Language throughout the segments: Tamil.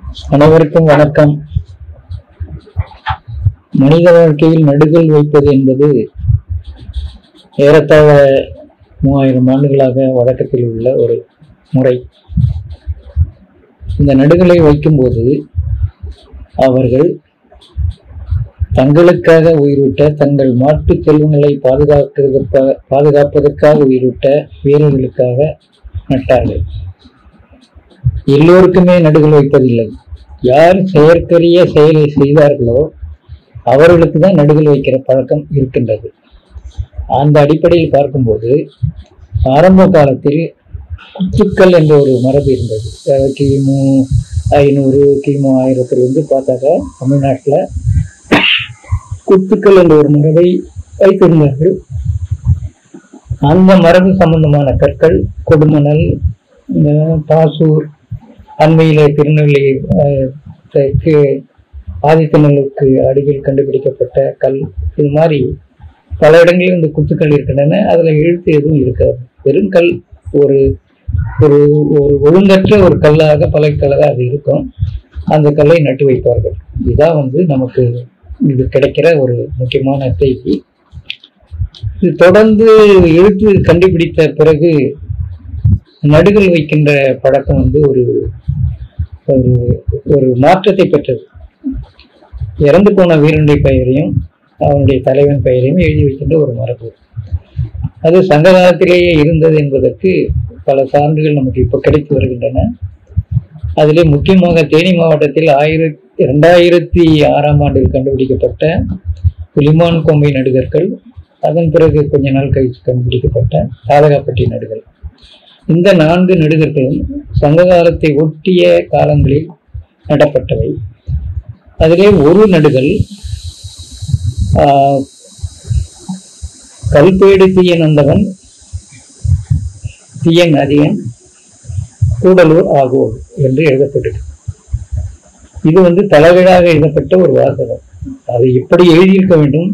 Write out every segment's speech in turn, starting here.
அனைவருக்கும் வணக்கம். மனித வாழ்க்கையில் நடுகள் வைப்பது என்பது ஏறத்தாழ 3000 ஆண்டுகளாக வழக்கத்தில் உள்ள ஒரு முறை. இந்த நடுகளை வைக்கும்போது அவர்கள் தங்களுக்காக உயிரிட்ட, தங்கள் மாட்டு செல்வங்களை பாதுகாப்பதற்காக உயிரிட்ட வீரர்களுக்காக நட்டார்கள். எல்லோருக்குமே நடுகள் வைப்பதில்லை. யார் செயற்கரிய செயலை செய்தார்களோ அவர்களுக்கு தான் நடுகள் வைக்கிற பழக்கம் இருக்கின்றது. அந்த அடிப்படையில் பார்க்கும்போது ஆரம்ப காலத்தில் குத்துக்கள் என்ற ஒரு மரபு இருந்தது. கிமு 500 கிமு 1000 பார்த்தாக்கா தமிழ்நாட்டில் குத்துக்கள் என்ற ஒரு மரபை வைத்திருந்தார்கள். அந்த மரபு சம்பந்தமான கற்கள் கொடுமணல், பாசூர், அண்மையிலே திருநெல்வேலி ஆதித்தநல்லூருக்கு அருகில் கண்டுபிடிக்கப்பட்ட கல், இது மாதிரி பல இடங்களில் இந்த குத்துக்கள் இருக்கின்றன. அதுல எழுத்து எதுவும் இருக்காது. வெறும் கல், ஒரு ஒரு ஒரு ஒழுங்கற்ற ஒரு கல்லாக பழக்கல்லாக அது இருக்கும். அந்த கல்லை நட்டு வைப்பார்கள். இதுதான் நமக்கு இது கிடைக்கிற ஒரு முக்கியமான செய்தி. இது தொடர்ந்து எழுத்து கண்டுபிடித்த பிறகு நடுகள் வைக்கின்ற பழக்கம் ஒரு ஒரு மாற்றத்தை பெற்றது. இறந்து போன வீரனுடைய பெயரையும் அவனுடைய தலைவன் பெயரையும் எழுதி வைக்கின்ற ஒரு மரபு அது சங்க காலத்திலேயே இருந்தது என்பதற்கு பல சான்றுகள் நமக்கு இப்போ கிடைத்து வருகின்றன. அதிலே முக்கியமாக தேனி மாவட்டத்தில் 2006ஆம் ஆண்டில் கண்டுபிடிக்கப்பட்ட புலிமான் கொம்பை நடுகர்கள், அதன் பிறகு கொஞ்ச நாள் கழித்து கண்டுபிடிக்கப்பட்ட தாதகாப்பட்டி நடுகள், இந்த 4 நடுகர்களும் சங்க காலத்தை ஒட்டிய காலங்களில் நடப்பட்டவை. அதிலே ஒரு நடுகள் கல்பேடு தீயன் வந்தவன், தீயன் அதியன், கூடலூர் ஆகோல் என்று எழுதப்பட்டது. இது தலைவீழாக எழுதப்பட்ட ஒரு வாசகம். அது எப்படி எழுதியிருக்க வேண்டும்?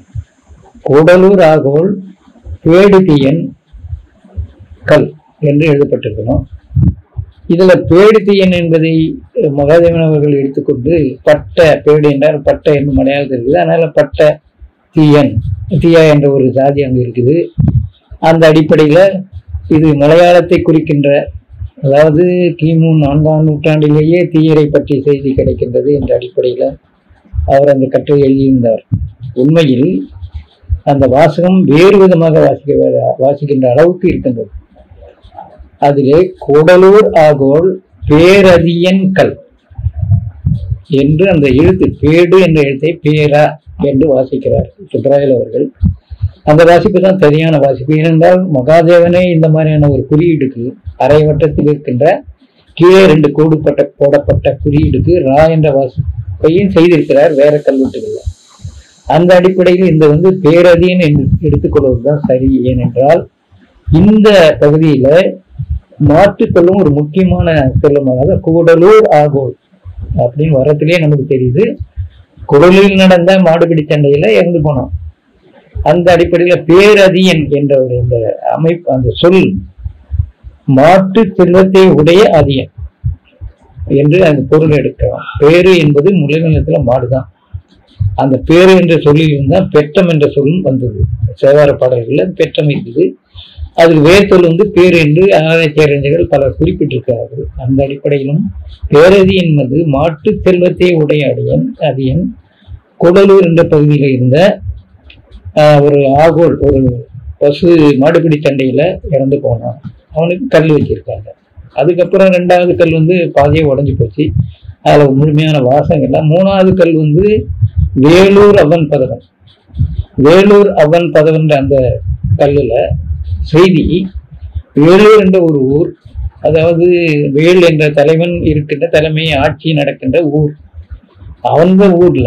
கூடலூர் ஆகோல் பேடு தீயன் கல் என்று எழுதப்பட்டிருக்கணும். இதுல பேடு தீயன் என்பதை மகாதேவன் அவர்கள் எடுத்துக்கொண்டு பட்ட, பேடு என்றால் பட்ட என்று மலையாளத்தில் இருக்குது. அதனால பட்ட தீயன், தீயா என்ற ஒரு சாதி அங்கு இருக்குது. அந்த அடிப்படையில இது மலையாளத்தை குறிக்கின்ற, அதாவது கிமு 4ஆம் நூற்றாண்டிலேயே தீயரை பற்றி செய்தி கிடைக்கின்றது என்ற அடிப்படையில அவர் அந்த கட்டுரை எழுதியிருந்தார். உண்மையில் அந்த வாசகம் வேறு விதமாக வாசிக்கின்ற அளவுக்கு இருக்கின்றது. அதிலே கூடலூர் ஆகோல் பேரதியன் கல் என்று அந்த எழுத்து, பேடு என்ற எழுத்தை பேரா என்று வாசிக்கிறார் சுப்பராயல் அவர்கள். அந்த வாசிப்பு தான் சரியான வாசிப்பு. ஏனென்றால் மகாதேவனே இந்த மாதிரியான ஒரு குறியீடுக்கு, அரை வட்டத்தில் இருக்கின்ற கீழே 2 கோடு போடப்பட்ட குறியீடுக்கு ரா என்ற வாசிப்பையும் செய்திருக்கிறார் வேற கல்வெட்டுகள்ல. அந்த அடிப்படையில் இந்த பேரதியன் என்று எடுத்துக்கொள்வதுதான் சரி. ஏனென்றால் இந்த பகுதியில மாற்று சொல்லும் ஒரு முக்கியமான சொல்லுமாக கூடலூர் ஆகோல் அப்படின்னு வரத்திலேயே நமக்கு தெரியுது. குடலில் நடந்த மாடுபிடி சண்டையில இறந்து போனோம். அந்த அடிப்படையில பேரதியன் என்ற ஒரு இந்த அமைப்பு, அந்த சொல் மாட்டு செல்வத்தை உடைய அதியன் என்று அந்த பொருள் எடுக்கலாம். பேரு என்பது முளைநிலத்துல மாடுதான். அந்த பேரு என்ற சொல்லில் இருந்தால் பெற்றம் என்ற சொல்லும் வந்தது. சேவார பாடல்கள்ல பெற்றம் இருக்குது. அதில் வேர் சொல் பேரு என்று ஆராய்ச்சி அறிஞர்கள் பலர் குறிப்பிட்டிருக்கிறார்கள். அந்த அடிப்படையிலும் பேரதி என்பது மாட்டு செல்வத்தை உடைய அதியன் கூடலூர் என்ற பகுதியில இருந்த ஒரு ஆகோல், ஒரு பசு மாடுபிடி சண்டையில இறந்து போனான். அவனுக்கு கல் வச்சிருக்காங்க. அதுக்கப்புறம் 2வது கல் பாதியை உடஞ்சி போச்சு. அதுல முழுமையான வாசகம் இல்லை. 3வது கல் வேலூர் அவன் பதவன், வேலூர் அவன் பதவன்ற அந்த கல்லுல செய்தி, வேலூர் என்ற ஒரு ஊர், அதாவது வேல் என்ற தலைவன் இருக்கின்ற, தலைமை ஆட்சி நடக்கின்ற ஊர். அந்த ஊர்ல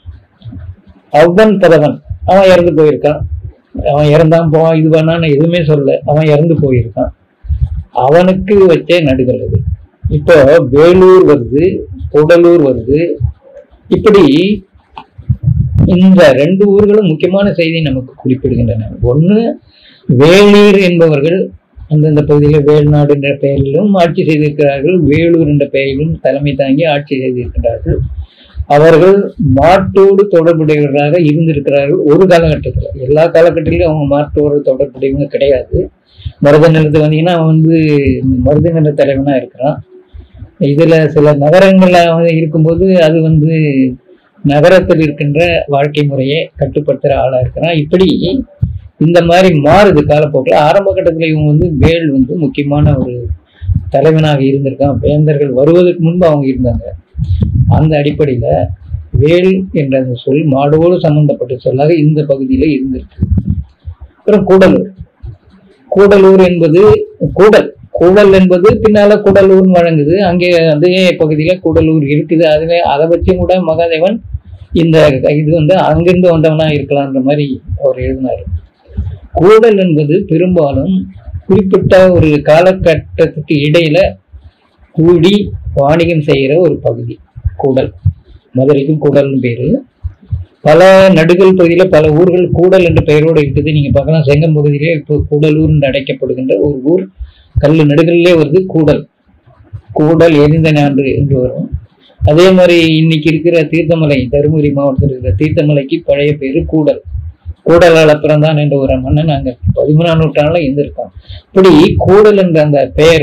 அவன் பதவன் அவன் இறந்து போயிருக்கான். அவன் இறந்தான் போவான், இது பண்ணான்னு எதுவுமே சொல்ல, அவன் இறந்து போயிருக்கான். அவனுக்கு வச்ச நடுகள் அது. இப்போ வேலூர் வருது, கூடலூர் வருது. இப்படி இந்த 2 ஊர்களும் முக்கியமான செய்தி நமக்கு குறிப்பிடுகின்றன. ஒண்ணு, வேலீர் என்பவர்கள் அந்தந்த பகுதியில் வேல்நாடு என்ற பெயரிலும் ஆட்சி செய்திருக்கிறார்கள். வேலூர் என்ற பெயரிலும் தலைமை தாங்கி ஆட்சி செய்திருக்கிறார்கள். அவர்கள் மாட்டோடு தொடர்புடையவர்களாக இருந்திருக்கிறார்கள் ஒரு காலகட்டத்தில். எல்லா காலகட்டத்திலும் அவங்க மாட்டோடு தொடர்புடையவங்க கிடையாது. மருத நிலத்துக்கு வந்தீங்கன்னா அவன் மருத நில தலைவனா இருக்கிறான். இதுல சில நகரங்கள்ல இருக்கும்போது அது நகரத்தில் இருக்கின்ற வாழ்க்கை முறையை கட்டுப்படுத்துற ஆளா இருக்கிறான். இப்படி இந்த மாதிரி மாறுது காலப்போக்கில். ஆரம்ப கட்டத்துல இவங்க வேல் முக்கியமான ஒரு தலைவனாக இருந்திருக்கான். வேந்தர்கள் வருவதற்கு முன்பு அவங்க இருந்தாங்க. அந்த அடிப்படையில வேல் என்ற அந்த சொல் மாடோடு சம்பந்தப்பட்ட சொல்லாக இந்த பகுதியில இருந்திருக்கு. அப்புறம் கூடலூர். கூடலூர் என்பது கூடல் என்பது பின்னால கூடலூர்னு வழங்குது. அங்கே அதே பகுதியில கூடலூர் இருக்குது. அதை வச்சு கூட மகாதேவன் இந்த இது அங்கிருந்து வந்தவனா இருக்கலான்ற மாதிரி அவர் எழுதினாரு. கூடல் என்பது பெரும்பாலும் குறிப்பிட்ட ஒரு காலகட்டத்துக்கு இடையில கூடி வாணிகம் செய்கிற ஒரு பகுதி கூடல். மதுரைக்கும் கூடல்னு பேரு. பல நடுகள் பகுதியில பல ஊர்கள் கூடல் என்ற பெயரோடு இருக்குது. நீங்க பார்க்கலாம், செங்கம் பகுதியிலே இப்போ கூடலூர் என்று அழைக்கப்படுகின்ற ஒரு ஊர் கல்லு நடுகளிலே வருது. கூடல் எரிந்த நாடு என்று வரும். அதே மாதிரி இன்னைக்கு இருக்கிற தீர்த்தமலை, தருமபுரி மாவட்டத்தில் இருக்கிற தீர்த்தமலைக்கு பழைய பேரு கூடல். கூடலால் பிறந்தான் என்ற ஒரு மன்னன் அங்க 13ஆம் நூற்றாண்டுல இருந்திருக்கான். இப்படி கூடல் என்ற அந்த பெயர்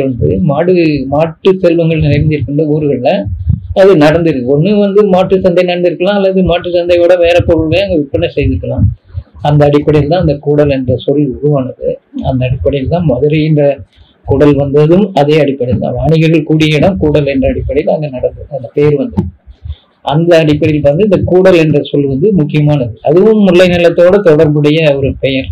மாட்டு செல்வங்கள் நிறைந்திருக்கின்ற ஊர்கள்ல அது நடந்திருக்கு. ஒண்ணு மாட்டு சந்தை நடந்திருக்கலாம், அல்லது மாட்டு சந்தையோட வேற பொருள்களை அங்க விற்பனை செய்திருக்கலாம். அந்த அடிப்படையில் தான் அந்த கூடல் என்ற சொல் உருவானது. அந்த அடிப்படையில் தான் மதுரை என்ற கூடல் வந்ததும் அதே அடிப்படையில் தான். வாணிகர்கள் கூடிய இடம் கூடல் என்ற அடிப்படையில் அங்க நடந்தது. அந்த பேர் அந்த அடிப்படையில் இந்த கூடல் என்ற சொல் முக்கியமானது. அதுவும் முல்லை நிலத்தோட தொடர்புடைய ஒரு பெயர்.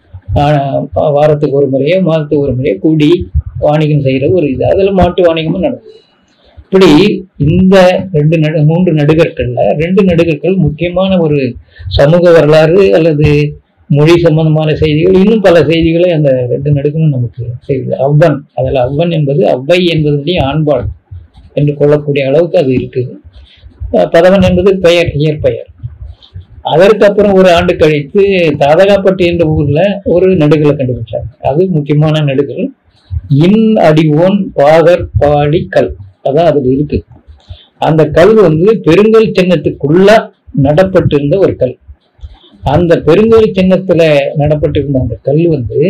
வாரத்துக்கு ஒரு முறையோ மாதத்துக்கு ஒரு முறையோ கூடி வாணிகம் செய்யற ஒரு இது. அதுல மாட்டு வாணிகமும் நடந்தது. இப்படி இந்த 3 நடுகற்கள்ல 2 நடுகற்கள் முக்கியமான ஒரு சமூக வரலாறு அல்லது மொழி சம்பந்தமான செய்திகள், இன்னும் பல செய்திகளை அந்த 2 நடுகளும் நமக்கு செய்யுது. அவ்வன், அதில் அவ்வன் என்பது அவ்வை என்பதனுடைய ஆண்பாள் என்று கொள்ளக்கூடிய அளவுக்கு அது இருக்குது. பதவன் என்பது பெயர், இயற்பெயர். அதற்கு அப்புறம் ஒரு ஆண்டு கழித்து தாதகாப்பட்டி என்ற ஊர்ல ஒரு நடுகளை கண்டுபிடிச்சாங்க. அது முக்கியமான நடுகள். இன் அடிவோன் பாகர் பாடி கல், அதான் அதுல இருக்கு. அந்த கல் பெருங்கல் சின்னத்துக்குள்ள நடப்பட்டிருந்த ஒரு கல். அந்த பெருங்கல் சின்னத்துல நடப்பட்டிருந்த அந்த கல்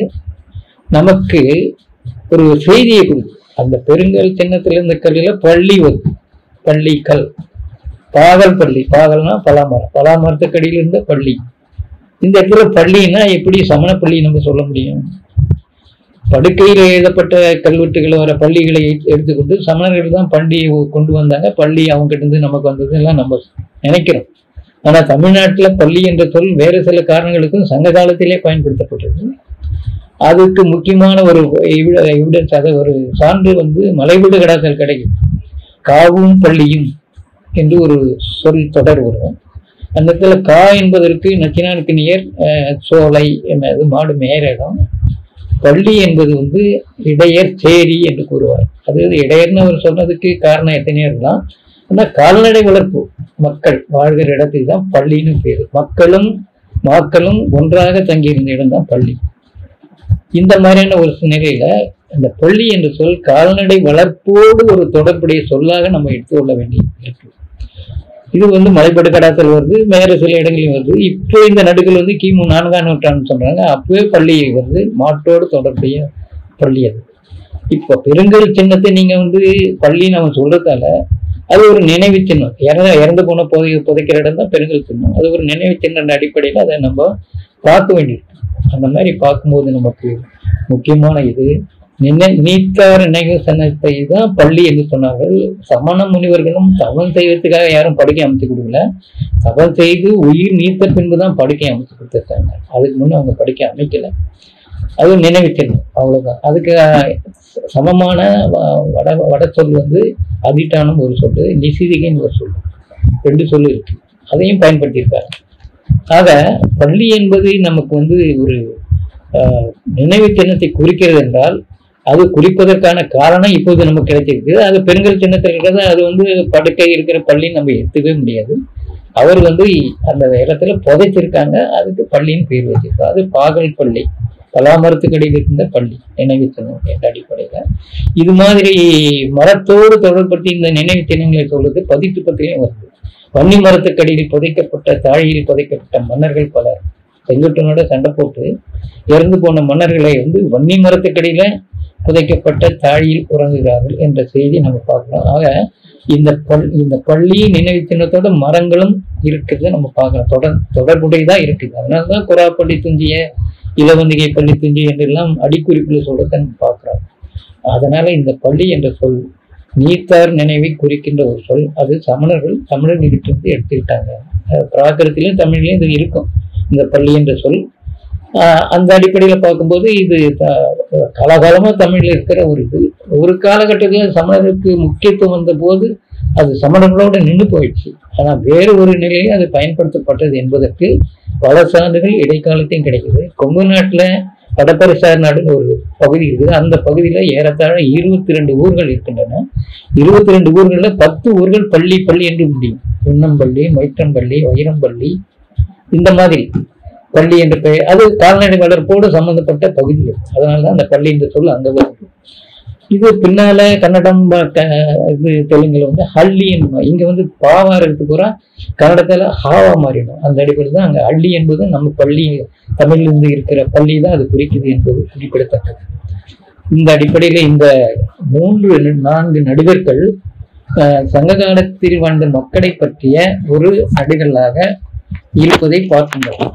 நமக்கு ஒரு செய்தியை கொடுக்கும். அந்த பெருங்கல் சின்னத்துல இருந்த கல்லில பள்ளி பள்ளி கல், பாகல் பள்ளி. பாகல்னா பலாமரம், பலாமரத்துக்கடியில் இருந்த பள்ளி. இந்த இடத்துல பள்ளின்னா எப்படி சமணப்பள்ளி நம்ம சொல்ல முடியும்? படுக்கையில் எழுதப்பட்ட கல்வெட்டுகளை வர பள்ளிகளை எடுத்துக்கொண்டு சமணர்கள் தான் பள்ளியை கொண்டு வந்தாங்க. பள்ளி அவங்க கிட்ட இருந்து நமக்கு வந்தது எல்லாம் நம்ம நினைக்கிறோம். ஆனா தமிழ்நாட்டுல பள்ளி என்ற சொல் வேறு சில காரணங்களுக்கும் சங்க காலத்திலே பயன்படுத்தப்பட்டது. அதுக்கு முக்கியமான ஒரு எவிடன்ஸ், ஒரு சான்று மலைவீடு கடாசல் கிடைக்கும். காவும் பள்ளியும் என்று ஒரு சொல் தொடர் வரும். அந்த இடத்துல கா என்பதற்கு நச்சினானுக்கு நியர் சோலை, மாடு மேயற இடம். பள்ளி என்பது இடையர் சேரி என்று கூறுவார். அது இடையர்னு அவர் சொன்னதுக்கு காரணம் எத்தனையோ இருக்கலாம். ஆனா கால்நடை வளர்ப்பு மக்கள் வாழ்கிற இடத்துக்கு தான் பள்ளின்னு பேரு. மக்களும் ஒன்றாக தங்கியிருந்த இடம் தான் பள்ளி. இந்த மாதிரியான ஒரு நிலையில இந்த பள்ளி என்ற சொல் கால்நடை வளர்ப்போடு ஒரு தொடர்புடைய சொல்லாக நம்ம எடுத்துக்கொள்ள வேண்டி இருக்கு. இது மலைப்படு கடாத்தல் வருது, வேறு சில இடங்களையும் வருது. இப்போ இந்த நடுகள் கிமு 4ஆம் நூற்றாண்டு சொல்றாங்க. அப்பவே பள்ளி மாட்டோடு தொடர்புடைய பள்ளி. அது இப்போ பெருங்கல் சின்னத்தை நீங்க பள்ளி நம்ம சொல்றதால அது ஒரு நினைவு சின்னம். இறந்து போன புதைக்கிற இடம் தான் பெருங்கல் சின்னம். அது ஒரு நினைவு சின்ன அடிப்படையில் அதை நம்ம பார்க்க வேண்டியிருக்கு. அந்த மாதிரி பார்க்கும்போது நமக்கு முக்கியமான இது நீத்தார் நினைவு சனத்தை தான் பள்ளி என்று சொன்னார்கள். சமண முனிவர்களும் தவம் செய்வதற்காக யாரும் படுக்கை அமைச்சு கொடுக்கல. தவம் செய்து உயிர் நீத்த பின்புதான் படுக்கை அமைச்சு கொடுத்துருக்காங்க. அதுக்கு முன்னே அவங்க படுக்கை அமைக்கல. அது நினைவு சின்னம், அவ்வளவுதான். அதுக்கு சமமான வட சொல் அதிட்டானும் ஒரு சொல்லு, நிசிதிகைன்னு ஒரு சொல்லு, 2 சொல்லு இருக்கு. அதையும் பயன்படுத்தியிருக்காங்க. ஆக பள்ளி என்பது நமக்கு ஒரு நினைவு சின்னத்தை குறிக்கிறது என்றால் அது குறிப்பதற்கான காரணம் இப்போது நமக்கு கிடைச்சிருக்கு. அது பெருங்கல் சின்னத்தில் இருக்கிறது. அது படுக்கை இருக்கிற பள்ளின்னு நம்ம எடுத்துக்கவே முடியாது. அவர் அந்த இடத்துல புதைச்சிருக்காங்க, அதுக்கு பள்ளின்னு பேர் வச்சிருக்காங்க. அது பாகல் பள்ளி பலா மரத்துக்கடியில் இருந்த பள்ளி நினைவு சின்னம் என்ற அடிப்படையில இது மாதிரி மரத்தோடு தொடர்படுத்தி இந்த நினைவு சின்னங்களை சொல்றது பதிட்டு பத்திலையும் வருது. வன்னி மரத்துக்கடியில் புதைக்கப்பட்ட தாழியில் புதைக்கப்பட்ட மன்னர்கள் பலர் செங்குட்டனோட சண்டை போட்டு இறந்து போன மன்னர்களை வன்னி மரத்துக்கடியில புதைக்கப்பட்ட தாழியில் உறங்குகிறார்கள் என்ற செய்தி நம்ம பார்க்கலாம். ஆக இந்த பள்ளி நினைவு சின்னத்தோட மரங்களும் இருக்கிறத நம்ம பார்க்கலாம். தொடர்புடையதான் இருக்குது. அதனாலதான் குராப்பள்ளி துஞ்சிய இளவந்திகை பள்ளி துஞ்சி என்றெல்லாம் அடிக்குறிப்புல சொல்றத நம்ம பார்க்கிறோம். அதனால இந்த பள்ளி என்ற சொல் நீத்தார் நினைவை குறிக்கின்ற ஒரு சொல். அது சமணர்கள் தமிழர்கிட்ட எடுத்துக்கிட்டாங்க. பிராகிருத்திலையும் தமிழ்லையும் இது இருக்கும் இந்த பள்ளி என்ற சொல். அந்த அடிப்படையில பார்க்கும்போது இது காலகாலமா தமிழ்ல இருக்கிற ஒரு காலகட்டத்தில் சமணருக்கு முக்கியத்துவம் வந்த போது அது சமணர்களோட நின்று போயிடுச்சு. ஆனா வேறு ஒரு நிலையில் அது பயன்படுத்தப்பட்டது என்பதற்கு பல சான்றுகள் இடைக்காலத்தையும் கிடைக்குது. கொங்கு நாட்டுல வடபரிசார் நாடுன்னு ஒரு பகுதி இருக்குது. அந்த பகுதியில ஏறத்தாழ 22 ஊர்கள் இருக்கின்றன. 22 ஊர்கள்ல 10 ஊர்கள் பள்ளி பள்ளி என்று முடியும். உண்ணம்பள்ளி, மைற்றம்பள்ளி, வைரம்பள்ளி, இந்த மாதிரி பள்ளி என்ற பெயர். அது கால்நடை வளர்ப்போடு சம்பந்தப்பட்ட பகுதிகள். அதனாலதான் அந்த பள்ளி என்ற சொல் அங்க வருது. இது பின்னால கன்னடம் இது தெலுங்குல ஹள்ளி என்பது. இங்க பாவாரத்துக்கு பூரா கன்னடத்துல ஹாவா மாறிடும். அந்த அடிப்படையில் தான் அங்க ஹள்ளி என்பது நம்ம பள்ளி தமிழ்ல இருந்து இருக்கிற பள்ளி தான் அது குறிக்குது என்பது குறிப்பிடத்தக்கது. இந்த அடிப்படையில இந்த 3-4 நடிகர்கள் சங்க காலத்தில் வாழ்ந்த மக்களை பற்றிய ஒரு நடிகர்களாக இருப்பதை பார்க்கின்றோம்.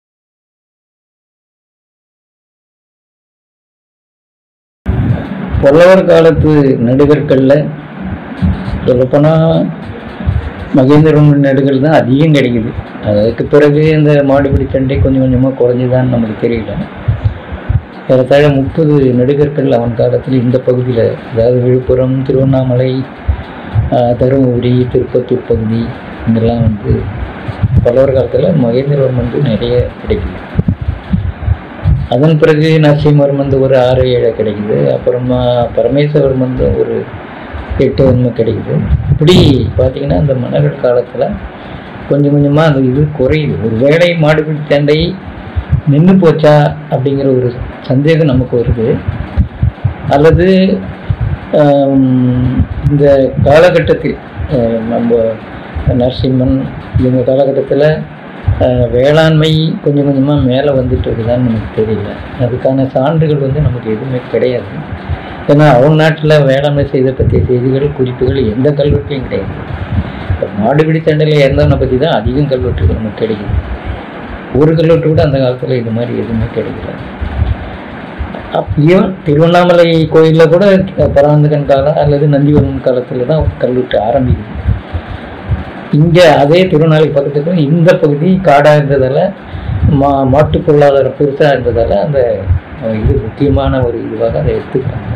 பல்லவர் காலத்து நடிகர்கள்ல சொல்லப்போனா மகேந்திரவர்மன் நடிகர்கள் தான் அதிகம் கிடைக்குது. அதுக்கு பிறகு இந்த மாடுபிடி சண்டை கொஞ்சம் கொஞ்சமா குறைஞ்சுதான் நமக்கு தெரியல. ஏறத்தாழ 30 நடிகர்கள் அவன் காலத்தில் இந்த பகுதியில், அதாவது விழுப்புரம், திருவண்ணாமலை, தருமபுரி, திருப்பத்தூர் பகுதி இதெல்லாம் பல்லவர் காலத்தில் மகேந்திரவர்மன் நிறைய கிடைக்குது. அதன் பிறகு நரசிம்மவர்மன் ஒரு 6-7 கிடைக்குது. அப்புறமா பரமேஸ்வரவர்மன் ஒரு 8 கிடைக்குது. இப்படி பார்த்தீங்கன்னா அந்த மன்னர்கள் காலத்தில் கொஞ்சம் கொஞ்சமாக அந்த இது குறையுது. ஒரு வேளை மாடுபிடி சண்டை நின்று போச்சா அப்படிங்கிற ஒரு சந்தேகம் நமக்கு வருது. அல்லது இந்த காலகட்டத்தில் நம்ம நரசிம்மன் இவங்க காலகட்டத்தில் வேளாண்மை கொஞ்சம் கொஞ்சமாக மேலே வந்துட்டு இருக்குதான்னு நமக்கு தெரியல. அதுக்கான சான்றுகள் நமக்கு எதுவுமே கிடையாது. ஏன்னா அவங்க நாட்டில் வேளாண்மை செய்த பற்றிய செய்திகள், குறிப்புகள் எந்த கல்வெட்டுலையும் கிடையாது. இப்போ மாடுபிடி சண்டையில் இறந்தவனை பற்றி தான் அதிகம் கல்வெட்டுகள் நமக்கு கிடைக்குது. ஒரு கல்வெட்டு கூட அந்த காலத்தில் இது மாதிரி எதுவுமே கிடைக்கல. அப்பயும் திருவண்ணாமலை கோயிலில் கூட பராந்தகன் காலம் அல்லது நந்திவர்மன் காலத்தில் தான் கல்வெட்டு ஆரம்பிக்குது. இங்கே அதே திருவண்ணாமலை பக்கத்துக்கு இந்த பகுதி காடாக இருந்ததால், மாட்டு பொருளாதார பெருசாக இருந்ததால் அந்த இது முக்கியமான ஒரு இதுவாக அதை எடுத்துக்கிறாங்க.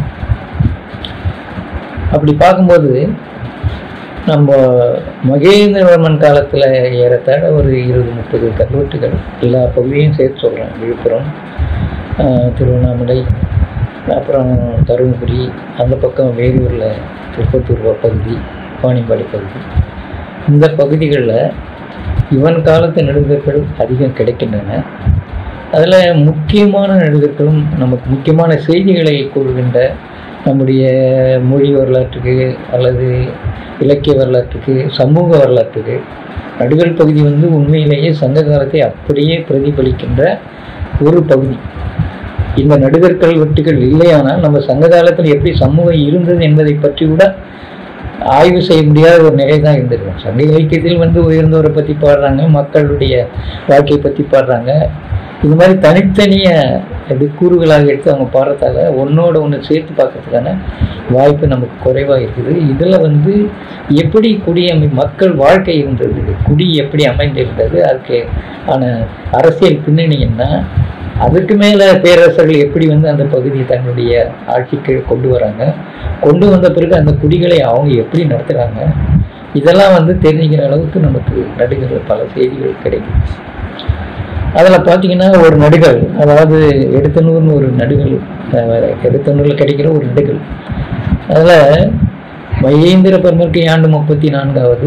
அப்படி பார்க்கும்போது நம்ம மகேந்திரவர்மன் காலத்தில் ஏறத்தாழ ஒரு 20-30 கல்வெட்டுகள் எல்லா பகுதியும் சேர்த்து சொல்கிறேன். விழுப்புரம், திருவண்ணாமலை, அப்புறம் தருமபுரி, அந்த பக்கம் வேலூரில் திருப்பத்தூர் பகுதி, வாணியம்பாடி பகுதி, இந்த பகுதிகளில் இவன் காலத்து நடிகர்கள் அதிகம் கிடைக்கின்றன. அதில் முக்கியமான நடிகர்களும் நமக்கு முக்கியமான செய்திகளை கூறுகின்ற நம்முடைய மொழி வரலாற்றுக்கு அல்லது இலக்கிய வரலாற்றுக்கு, சமூக வரலாற்றுக்கு நடுகள் பகுதி உண்மையிலேயே சங்க காலத்தை அப்படியே பிரதிபலிக்கின்ற ஒரு பகுதி. இந்த நடுகர் கல்வெட்டுகள் இல்லையானால் நம்ம சங்க காலத்தில் எப்படி சமூகம் இருந்தது என்பதை பற்றி கூட ஆய்வு செய்ய முடியாத ஒரு நிலை தான் இருந்திருக்கும். சங்க இலக்கியத்தில் உயர்ந்தவரை பற்றி பாடுறாங்க, மக்களுடைய வாழ்க்கையை பற்றி பாடுறாங்க. இது மாதிரி தனித்தனிய கூறுகளாக எடுத்து அவங்க பாடுறதால ஒன்னோட ஒன்று சேர்த்து பார்க்கறதுக்கான வாய்ப்பு நமக்கு குறைவாக இருக்குது. இதில் எப்படி மக்கள் வாழ்க்கை இருந்தது, குடி எப்படி அமைந்திருந்தது, அதுக்கு ஆன அரசியல் பின்னணி என்ன, அதுக்கு மேலே பேரரசர்கள் எப்படி அந்த பகுதியை தன்னுடைய ஆட்சிக்கு கொண்டு வராங்க, கொண்டு வந்த பிறகு அந்த குடிகளை அவங்க எப்படி நடத்துகிறாங்க, இதெல்லாம் தெரிஞ்சுக்கிற அளவுக்கு நமக்கு நடிகர்கள் பல செய்திகள் கிடைக்கும். அதில் பார்த்தீங்கன்னா ஒரு நடிகர், அதாவது எடுத்தனூர்னு ஒரு நடிகர், எடுத்தனூரில் கிடைக்கிற ஒரு நடிகர், அதில் மகேந்திரவர்மனுக்கு ஆண்டு 34வது,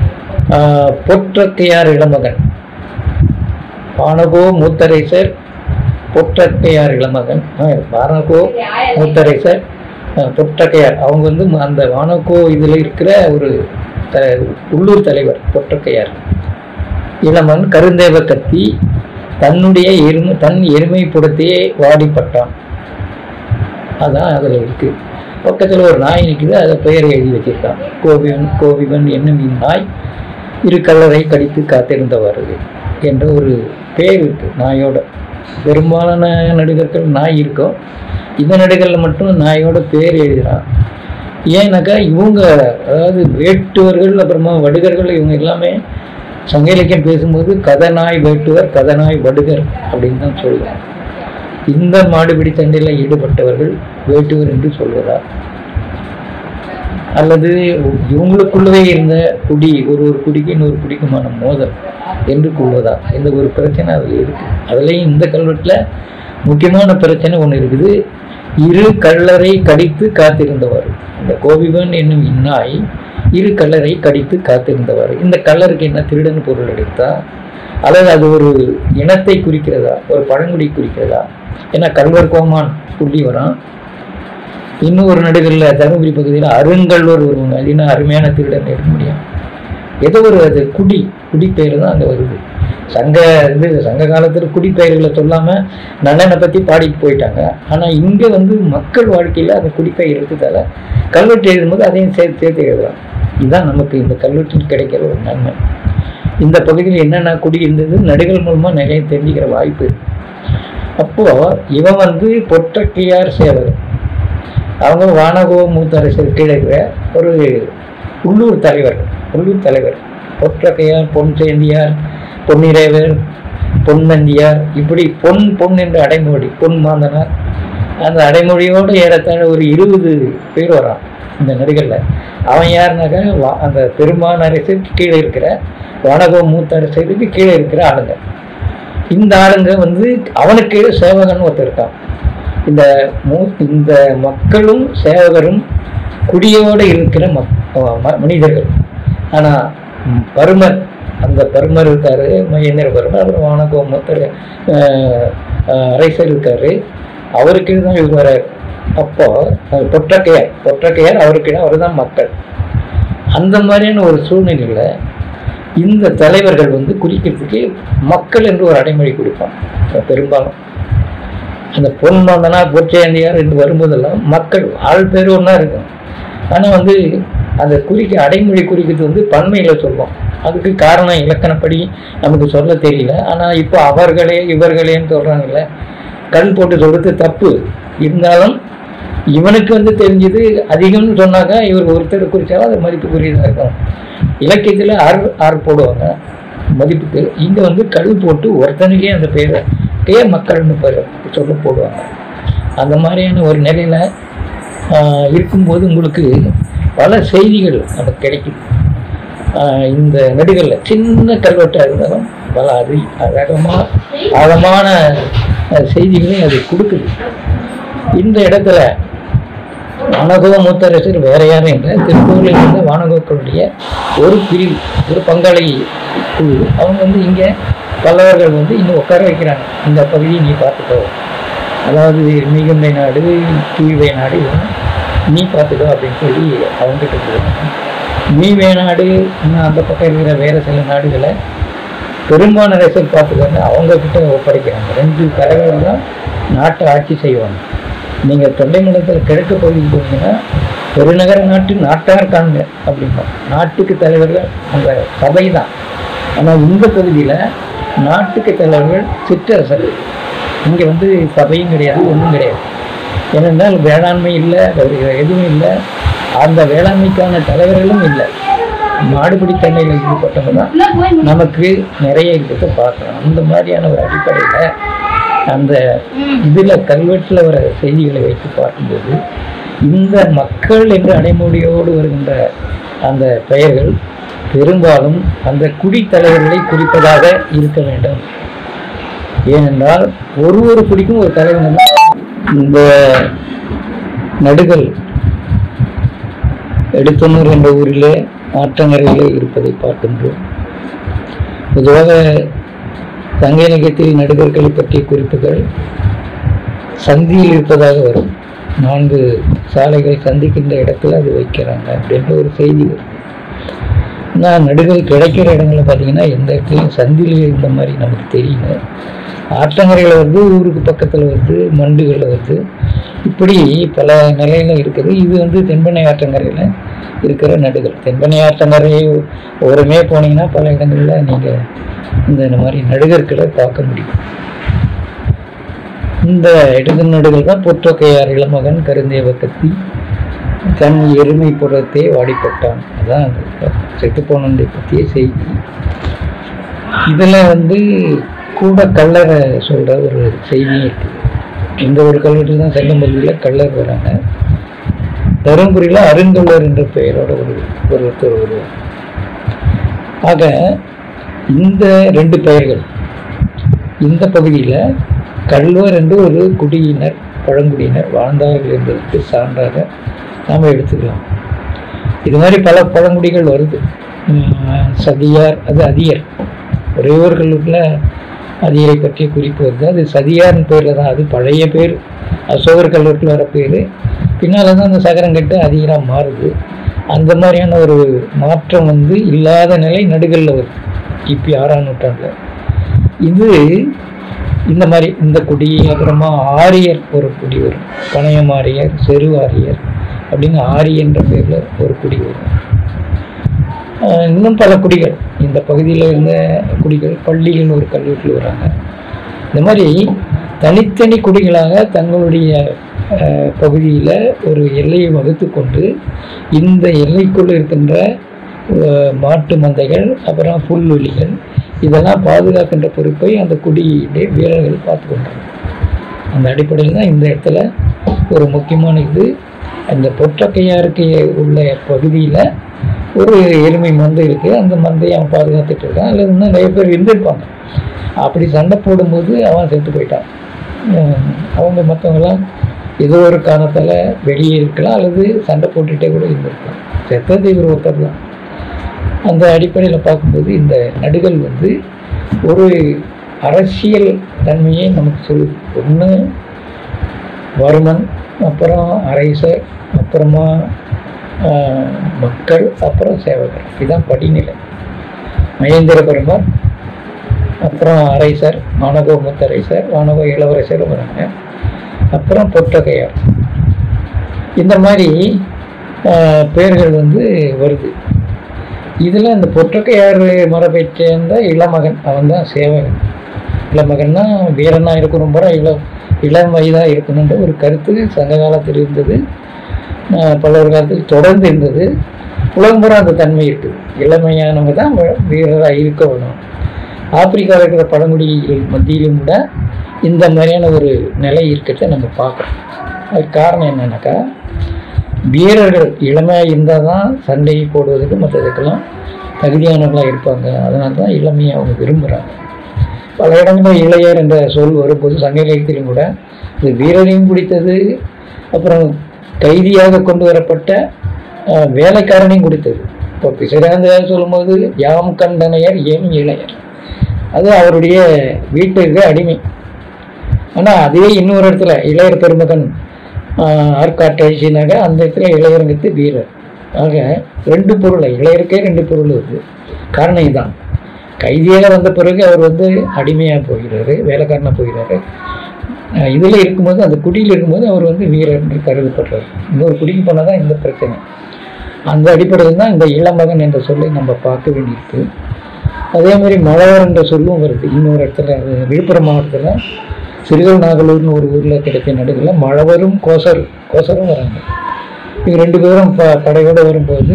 பொற்றக்கையார் இளமகன் பானகோ மூத்தரைசர் பொற்றக்கையார் இளமகன், வானகோ மூத்தரசர் பொற்றக்கையார். அவங்க வந்து அந்த வானகோ இதில் இருக்கிற ஒரு உள்ளூர் தலைவர் பொற்றக்கையார் இளமன் கருந்தேவ கத்தி தன்னுடைய தன் எருமை புடத்தையே வாடிப்பட்டான். அதான் அதில் இருக்கு. பக்கத்தில் ஒரு நாய் நிற்குது, அதை பெயரை எழுதி வச்சிருக்கான். கோவிவன் என்னும் இந்நாய் இரு கல்லறை கடித்து காத்திருந்தவர் என்ற ஒரு பேர் இருக்கு நாயோட. பெரும்பாலான நடிகர்கள் நாய் இருக்கும், இந்த நடிகரில் மட்டும் நாயோட பேர் எழுதுகிறான். ஏன்னாக்கா இவங்க, அதாவது வேட்டுவர்கள் அப்புறமா வடுகர்கள், இவங்க எல்லாமே சங்க இலக்கியம் பேசும்போது கதநாய் வேட்டுவர் கதநாய் வடுகர் அப்படின்னு தான் சொல்லுவாங்க. இந்த மாடுபிடி சண்டையில் ஈடுபட்டவர்கள் வேட்டுவர் என்று சொல்வதா, அல்லது இவங்களுக்குள்ளவே இருந்த குடி ஒரு குடிக்கு இன்னொரு குடிக்குமான மோதல் என்று கொள்வதா, இந்த ஒரு பிரச்சனை அதில் இருக்கு. அதுலேயும் இந்த கல்வெட்டில் முக்கியமான பிரச்சனை ஒன்று இருக்குது. இரு கல்லறை கடித்து காத்திருந்தவர். இந்த கோவிவன் என்னும் இந்நாய் இரு கல்லறை கடித்து காத்திருந்தவர். இந்த கல்லருக்கு என்ன திருடன் பொருள் எடுத்தா, அல்லது அது ஒரு இனத்தை குறிக்கிறதா, ஒரு பழங்குடி குறிக்கிறதா? ஏன்னா கல்வர் கோமான் புள்ளி வரான். இன்னும் ஒரு நடுகளில் தருமபுரி பகுதியில் அருங்கல்வர் வருவாங்க. அது இன்னும் அருமையான திருடன் எடுக்க முடியும். ஏதோ ஒரு அது குடிப்பெயர் தான் அங்கே வருது. சங்க காலத்தில் குடிப்பெயர்களை சொல்லாமல் நன்னனை பற்றி பாடிட்டு போயிட்டாங்க. ஆனால் இங்கே வந்து மக்கள் வாழ்க்கையில் அந்த குடிப்பெயர் இருக்கிறதால கல்வெட்டு எழுதும்போது அதையும் சேர்த்து எழுதலாம். இதுதான் நமக்கு இந்த கல்வெட்டில் கிடைக்கிற ஒரு நன்மை. இந்த பகுதியில் என்னென்ன குடி இருந்தது நடிகள் மூலமாக நிறைய தெரிஞ்சுக்கிற வாய்ப்பு. அப்போது இவன் வந்து பொற்றக்கையார் சேவகர். அவங்க வானகோ மூத்தரசர் கீழே இருக்கிற ஒரு உள்ளூர் தலைவர். பொற்றக்கையார், பொன் சேந்தியார், பொன்னிறைவர், பொன்மந்தியார், இப்படி பொன் என்ற அடைமொழி, பொன் மாந்தனார், அந்த அடைமொழியோடு ஏறத்தாழ ஒரு 20 பேர் வரான் இந்த நடிகரில். அவன் யாருனாக்கா அந்த பெரும்பான் அரசுக்கு கீழே இருக்கிற வானகோ மூத்த அரசுக்கு கீழே இருக்கிற ஆளுங்க. இந்த ஆளுங்க வந்து அவனுக்கு கீழே சேவகன் ஒருத்தர் இருக்கான். இந்த மக்களும் சேவகரும் குடியோடு இருக்கிற மனிதர்கள். ஆனால் பருமர் இருக்காரு, மகேந்திர பருமர், அப்புறம் வானகோ மூத்தர் அரசர் இருக்காரு, அவருக்கு தான் இவர் வர்றாரு. அப்போ பொற்றக்கையார் அவருக்கு அவர் தான் மக்கள். அந்த மாதிரியான ஒரு சூழ்நிலையில் இந்த தலைவர்கள் வந்து குறிக்கிறதுக்கு மக்கள் என்று ஒரு அடைமொழி கொடுப்பான். பெரும்பாலும் அந்த பொன் மாந்தனா பொற்சேந்தியார் என்று வரும்போதெல்லாம் மக்கள் ஆள் பேர் ஒன்றா இருக்கும். ஆனால் வந்து அந்த அடைமொழி குறிக்கிறது வந்து பன்மையில் சொல்லுவோம். அதுக்கு காரணம் இலக்கணப்படி நமக்கு சொல்ல தெரியல. ஆனால் இப்போ அவர்களே இவர்களேன்னு சொல்கிறாங்கல்ல, கண் போட்டு சொல்கிறது தப்பு. இருந்தாலும் இவனுக்கு வந்து தெரிஞ்சது அதிகம்னு சொன்னாக்கா இவர் ஒருத்தர் குறித்தாலும் அது மதிப்புக்குரியதாக இருக்கும். இலக்கியத்தில் ஆர் போடுவாங்க மதிப்புக்கு. இங்கே வந்து கல் போட்டு ஒருத்தனுக்கே அந்த பேரை மக்கள்னு சொல்ல போடுவாங்க. அந்த மாதிரியான ஒரு நிலையில் இருக்கும்போது உங்களுக்கு பல செய்திகள் நமக்கு கிடைக்குது. இந்த நடிகளில் சின்ன கல்வெட்டாக இருந்தாலும் பல ஆழமான செய்திகளையும் அது கொடுக்குது. இந்த இடத்துல வானகோ மூத்தரசர் வேற யாரும் இல்லை, திருப்பூரில் இருந்த வானகோக்களுடைய ஒரு பிரிவு, ஒரு பங்காளி குழு. அவங்க வந்து இங்கே பல்லவர்கள் வந்து இன்னும் உட்கார வைக்கிறாங்க. இந்த பகுதியை நீ பார்த்துக்கோ, அதாவது மிகுந்தை நாடு, கீழ்வை நாடு நீ பார்த்துக்கோ அப்படின்னு சொல்லி அவங்ககிட்ட போடுவாங்க. மீவே நாடு இன்னும் அந்த பக்கம் இருக்கிற வேறு சில நாடுகளை பெரும்பாலான அரசர் பார்த்துக்கோங்க அவங்கக்கிட்ட ஒப்படைக்கிறாங்க. 2 தலைவர்கள் தான் நாட்டை ஆட்சி செய்வாங்க. நீங்கள் தொண்டை மண்டலத்தில் கிழக்கு பகுதிக்கு போனீங்கன்னா பெருநகர நாட்டாக இருக்காங்க அப்படின்னா நாட்டுக்கு தலைவர்கள் அந்த சபை தான். ஆனால் இந்த பகுதியில் நாட்டுக்கு தலைவர்கள் சிற்றரசர்கள். இங்கே வந்து சபையும் கிடையாது, ஒன்றும் கிடையாது. ஏனென்றால் வேளாண்மை இல்லை, எதுவும் இல்லை, அந்த வேளாண்மைக்கான தலைவர்களும் இல்லை. மாடுபிடி சண்டையில் ஈடுபட்டவங்க தான் நமக்கு நிறைய இருக்கிறத பார்க்கலாம். அந்த மாதிரியான ஒரு அடிப்படையில் அந்த இதில் கல்வெட்டில் வர செய்திகளை வைத்து பார்க்கும்போது இந்த மக்கள் என்ற அடைமொழியோடு வருகின்ற அந்த பெயர்கள் பெரும்பாலும் அந்த குடித்தலைவர்களை குறிப்பதாக இருக்க வேண்டும். ஏனென்றால் ஒரு குடிக்கும் ஒரு தலைவன். இந்த நடுகள் எடுத்தனூர் என்ற ஊரிலே ஆற்றங்கரையிலே இருப்பதை பார்க்கின்றோம். பொதுவாக சங்க இலக்கியத்தில் நடுகர்களை பற்றிய குறிப்புகள் சந்தியில் இருப்பதாக வரும். 4 சாலைகள் சந்திக்கின்ற இடத்துல அது வைக்கிறாங்க அப்படின்ற ஒரு செய்தி வரும். ஆனால் நடுகள் கிடைக்கிற இடங்களில் பார்த்தீங்கன்னா எந்த இடத்துலையும் சந்தியில் இருந்த மாதிரி நமக்கு தெரியல. ஆற்றங்கரையில் வருது, ஊருக்கு பக்கத்தில் வருது, மண்டுகளில் வருது, இப்படி பல நிலையில் இருக்குது. இது தென்பெண்ணை ஆற்றங்கரையில் இருக்கிற நடுகள். தென்பெண்ணை ஆற்றங்கரை ஓரமே போனீங்கன்னா பல இடங்களில் நீங்கள் இந்த மாதிரி நடுகர்களை பார்க்க முடியும். இந்த நடுகள் தான் பொற்றொக்கையார் இளமகன் கருந்தேவ கத்தி தன் எருமை புறத்தே வாடிப்பட்டான். அதான் அந்த செத்து போனதை பற்றிய செய்தி. இதில் கூட கல்லரை சொல்கிற ஒரு செய்தியும் இருக்குது. இந்த ஒரு கல்வெட்டில் தான் செங்கம்பள்ளியில் கல்லர் வராங்க. தருமபுரியில் அருங்கல்லர் என்ற பெயரோட ஒருத்தர் வருவார். ஆக இந்த 2 பெயர்கள் இந்த பகுதியில் கல்வர் என்று ஒரு குடியினர், பழங்குடியினர் வாழ்ந்தார்கள் என்பதற்கு சான்றாக நாம் எடுத்துக்கலாம். இது மாதிரி பல பழங்குடிகள் வருது. சதியார், அது அதியர். ஒரே ஒரு கல்லூரில் அதியரை பற்றிய குறிப்பு வருது. அது சதியார்னு பேரில் தான். அது பழைய பேர், அசோகர் கல்லூரியில் வர பேர். பின்னால் தான் அந்த சகரங்கட்டு அதிகராக மாறுது. அந்த மாதிரியான ஒரு மாற்றம் இல்லாத நிலை நடுகளில் வருது கிபி 6ஆம் நூற்றாண்டில். இது இந்த மாதிரி இந்த குடி. அப்புறமா ஆரியர் ஒரு குடி வரும். பனையம் ஆரியர், செரு ஆரியர் அப்படின்னு ஆரியன்ற பேரில் ஒரு குடி வரும். இன்னும் பல குடிகள் இந்த பகுதியில் இருந்த குடிகள் பள்ளிகள் ஒரு கல்லூரியில் வராங்க. இந்த மாதிரி தனித்தனி குடிகளாக தங்களுடைய பகுதியில் ஒரு எல்லையை வகுத்து கொண்டு இந்த எல்லைக்குள் இருக்கின்ற மாட்டு மந்தைகள், அப்புறம் புல்வெளிகள், இதெல்லாம் பாதுகாக்கின்ற பொறுப்பை அந்த குடியிலே வீரர்கள் பார்த்து கொண்டாங்க. அந்த அடிப்படையில் தான் இந்த இடத்துல ஒரு முக்கியமான இது, அந்த பொற்றக்கையாருக்கு உள்ள பகுதியில் ஒரு எருமை மந்தை இருக்குது. அந்த மந்தையை அவன் பாதுகாத்துட்டு இருக்கான். அதில் இன்னும் நிறைய பேர் இருந்திருப்பாங்க. அப்படி சண்டை போடும்போது அவன் செத்து போயிட்டான். அவங்க மற்றவங்களாம் ஏதோ ஒரு காரணத்தால் வெளியே இருக்கலாம், அல்லது சண்டை போட்டுகிட்டே கூட இருந்திருக்கலாம். செத்தது இவர் ஒருத்தர் தான். அந்த அடிப்படையில் பார்க்கும்போது இந்த நடுகள் ஒரு அரசியல் தன்மையை நமக்கு சொல்லுது. ஒன்று வருமன், அப்புறம் அரசர், அப்புறமா மக்கள், அப்புறம் சேவகர். இதுதான் படிநிலை. மகேந்திரபெருமாள், அப்புறம் அரசர், வானகோ முத்தரசர், வானகோ இளவரசர் வராங்க, அப்புறம் பொற்றகையார். இந்த மாதிரி பேர்கள் வருது. இதில் இந்த பொற்றக்கையார் மரபை சேர்ந்த இளமகன், அவன் தான் சேவகன். இளமகன்னா வீரனாக இருக்கணும், போல இளம் வயதாக இருக்கணுன்ற ஒரு கருத்து சங்க காலத்தில் இருந்தது, பல்லவர் காலத்தில் தொடர்ந்து இருந்தது. உலகம்புற அந்த தன்மை இருக்குது. இளமையானவங்க தான் வீரராக இருக்க வேணும். ஆப்பிரிக்காவில் இருக்கிற பழங்குடிகள் மத்தியிலும் கூட இந்த மாதிரியான ஒரு நிலை இருக்கிறத நம்ம பார்க்குறோம். அதுக்கு காரணம் என்னன்னாக்கா, வீரர்கள் இளமையாக இருந்தால் தான் சண்டை போடுவதற்கு மற்றதுக்கெல்லாம் தகுதியானவர்களாக இருப்பாங்க. அதனால தான் இளமையை அவங்க விரும்புகிறாங்க. பல இடங்களில் இளையர் என்ற சொல் வரும்போது சங்க இலக்கியத்திலும் கூட இது வீரரையும் பிடித்தது, அப்புறம் கைதியாக கொண்டு வரப்பட்ட வேலைக்காரனையும் கொடுத்தது. இப்போ பிசிராந்தையாக சொல்லும்போது யாம் கண்டனையர் ஏம் இளையர், அது அவருடைய வீட்டுக்கு அடிமை. ஆனால் அதே இன்னொரு இடத்துல இளையர் பெருமகன் ஆற்காட்சினாக அந்த இடத்துல இளையரங்கத்து வீரர். ஆக 2 பொருளை, இளையருக்கே 2 பொருள் வருது. காரணம் இதுதான். கைதியாக வந்த பிறகு அவர் அடிமையாக போகிறாரு, வேலைக்காரனாக போகிறாரு. இதில் இருக்கும்போது, அந்த குடியில் இருக்கும்போது அவர் வீரர் கருதப்படுறார். இன்னொரு குடிக்கு போனால் தான் இந்த பிரச்சனை. அந்த அடிப்படையில் தான் இந்த இளமகன் என்ற சொல்லை நம்ம பார்க்க வேண்டியிருக்கு. அதே மாதிரி மழவர் என்ற சொல்லும் வருது இன்னொரு இடத்துல. விழுப்புரம் மாவட்டத்தில் சிறுகல் நாகலூர்னு ஒரு ஊரில் கிடைச்ச நடுவில் மழவரும் கோசரும் வராங்க. இது 2 பேரும் படையோடு வரும்போது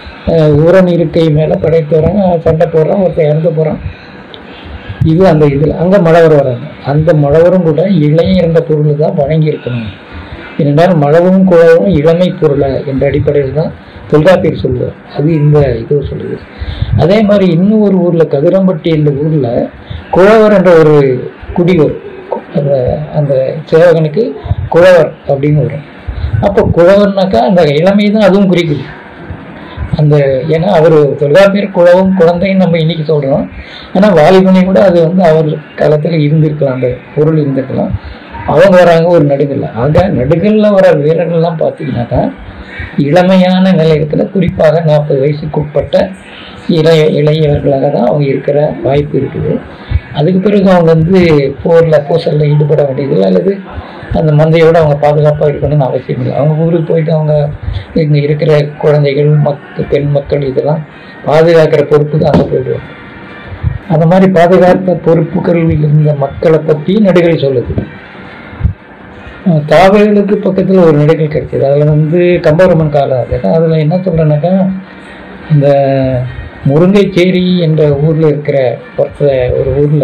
ஊரன் இருக்கை மேலே படைத்து வராங்க, சண்டை போடுறான், ஒருத்தர் இறந்து போகிறான். இது அந்த இதில் அங்கே மழவர் வராங்க. அந்த மழவரும் கூட இளைய என்ற பொருள் தான் வழங்கியிருக்கணும். ஏனென்றால் மழவும் குழவும் இளமை பொருளை என்ற அடிப்படையில் தான் தொல்காப்பியர் சொல்லுவார். அது இந்த இது சொல்லுது. அதே மாதிரி இன்னும் ஒரு ஊரில் கதிரம்பட்டி என்ற ஊரில் குழவர் என்ற ஒரு குடி வரும். அந்த சேவகனுக்கு குழவர் அப்படின்னு வரும். அப்போ குழவர்னாக்கா அந்த இளமை தான் அதுவும் குறிக்குது. அந்த ஏன்னா அவர் தொல்காப்பியர் குழவும் குழந்தைன்னு நம்ம இன்னைக்கு சொல்கிறோம். ஆனால் வாலிபனை கூட அது வந்து அவர் காலத்தில் இருந்திருக்கலாம், அந்த பொருள் இருந்திருக்கலாம். அவங்க வராங்க ஒரு நடுகல்ல. ஆக நடுகல்ல வர வீரர்கள்லாம் பார்த்தீங்கன்னாக்கா இளமையான நிலையத்தில், குறிப்பாக 40 வயசுக்குட்பட்ட இளையவர்களாக தான் அவங்க இருக்கிற வாய்ப்பு இருக்குது. அதுக்கு பிறகு அவங்க வந்து பூசலில் ஈடுபட வேண்டியதில்லை, அல்லது அந்த மந்தையோடு அவங்க பாதுகாப்பாக இருக்கணும்னு அவசியம் இல்லை. அவங்க ஊருக்கு போயிட்டு அவங்க இங்கே இருக்கிற குழந்தைகள், பெண் மக்கள் இதெல்லாம் பாதுகாக்கிற பொறுப்புக்கு அங்கே போயிடுவாங்க. அந்த மாதிரி பாதுகாத்த பொறுப்புகள் இருந்த மக்களை பற்றி நடுகள் சொல்லுது. காவேரிகளுக்கு பக்கத்தில் ஒரு நடுகள் கிடைச்சது. அதில் வந்து கம்பரமன் காலம். அதில் என்ன சொல்கிறேன்னாக்கா, இந்த முருங்கைச்சேரி என்ற ஊரில் இருக்கிற ஒரு ஊரில்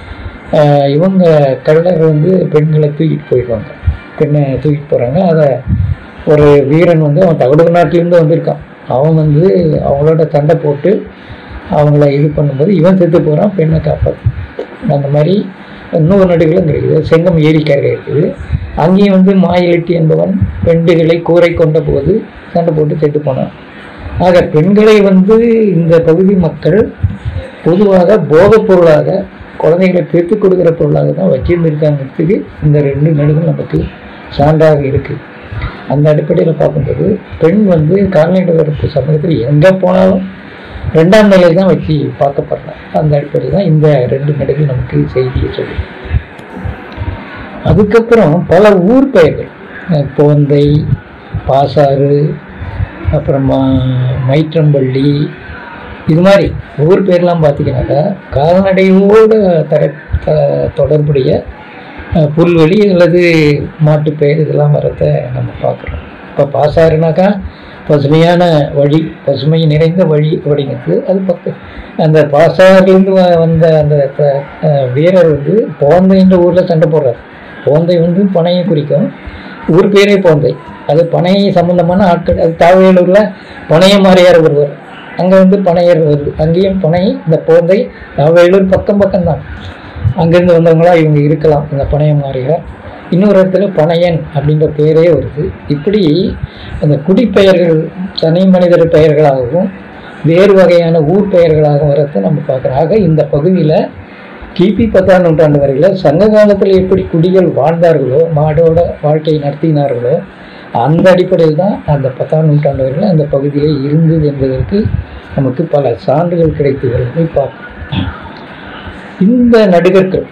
இவங்க கள்ளர் வந்து பெண்களை தூக்கிட்டு போயிடுவாங்க. பெண்ணை தூக்கிட்டு போகிறாங்க. அதை ஒரு வீரன் வந்து அவன் தகடு நாட்டிலேருந்து வந்திருக்கான். அவன் வந்து அவங்களோட சண்டை போட்டு அவங்கள இது பண்ணும்போது இவன் செத்து போகிறான், பெண்ணை காப்பாற்று. அந்த மாதிரி இன்னொரு நடுகளும் கிடைக்குது. செங்கம் ஏரிக்கரை இருக்குது. அங்கேயும் வந்து மாயிலட்டி என்பவன் பெண்டுகளை கூரை கொண்ட போது சண்டை போட்டு செத்து போனான். ஆக பெண்களை வந்து இந்த பகுதி மக்கள் பொதுவாக போதைப் பொருளாக, குழந்தைகளை பெற்றுக் கொடுக்குற பொருளாக தான் வச்சிருந்துருக்காங்கிறதுக்கு இந்த 2 நடுகள் நமக்கு சான்றாக இருக்குது. அந்த அடிப்படையில் பார்க்கும்போது பெண் வந்து கால்நடைவளர்ப்பு சமூகத்தில் எங்கே போனாலும் 2ஆம் நிலையில் தான் வச்சு பார்க்கப்படுறாங்க. அந்த அடிப்படையில் தான் இந்த 2 நடுகள் நமக்கு செய்தியை சொல்லுது. அதுக்கப்புறம் பல ஊர் பெயர்கள், போந்தை, பாசாறு, அப்புறமா மைற்றம்பள்ளி, இது மாதிரி ஊர் பேர்லாம் பார்த்திங்கனாக்கா கால்நடையோடு தொடர்புடைய புல்வெளி அல்லது மாட்டு பெயர் இதெல்லாம் வரத நம்ம பார்க்குறோம். இப்போ பாசாறுனாக்கா பசுமையான வழி, பசுமை நிறைந்த வழி அப்படிங்கிறது. அது அந்த பாசாறுலேருந்து வந்த அந்த வீரர் வந்து போந்தைன்ற ஊரில் சண்டை போடுறார். போந்தை வந்து பனையை குறிக்கும், ஊர் பேரே போந்தை. அது பனை சம்பந்தமான ஆட்கள். அது தாவேலூரில் பனைய மாறியார் வருவார், அங்கே வந்து பனையர் வருது. அங்கேயும் பனை, இந்த போந்தை தாவேலூர் பக்கம்தான். அங்கேருந்து வந்தவங்களா இவங்க இருக்கலாம், இந்த பனைய மாறியார். இன்னொரு இடத்துல பனையன் அப்படின்ற பெயரே வருது. இப்படி அந்த குடிப்பெயர்கள் தனி மனிதர் பெயர்களாகவும் வேறு வகையான ஊர் பெயர்களாகவும் வரத்தை நம்ம பார்க்குறோம். ஆக இந்த பகுதியில் கிபி 10ஆம் நூற்றாண்டு வரையில் சங்க காலத்தில் எப்படி குடிகள் வாழ்ந்தார்களோ, மாடோட வாழ்க்கை நடத்தினார்களோ, அந்த அடிப்படையில் தான் அந்த 10ஆம் நூற்றாண்டு வரையில் அந்த பகுதியில் இருந்தது என்பதற்கு நமக்கு பல சான்றுகள் கிடைத்து வருவதை பார்க்கிறோம். இந்த நடுகர்கள்,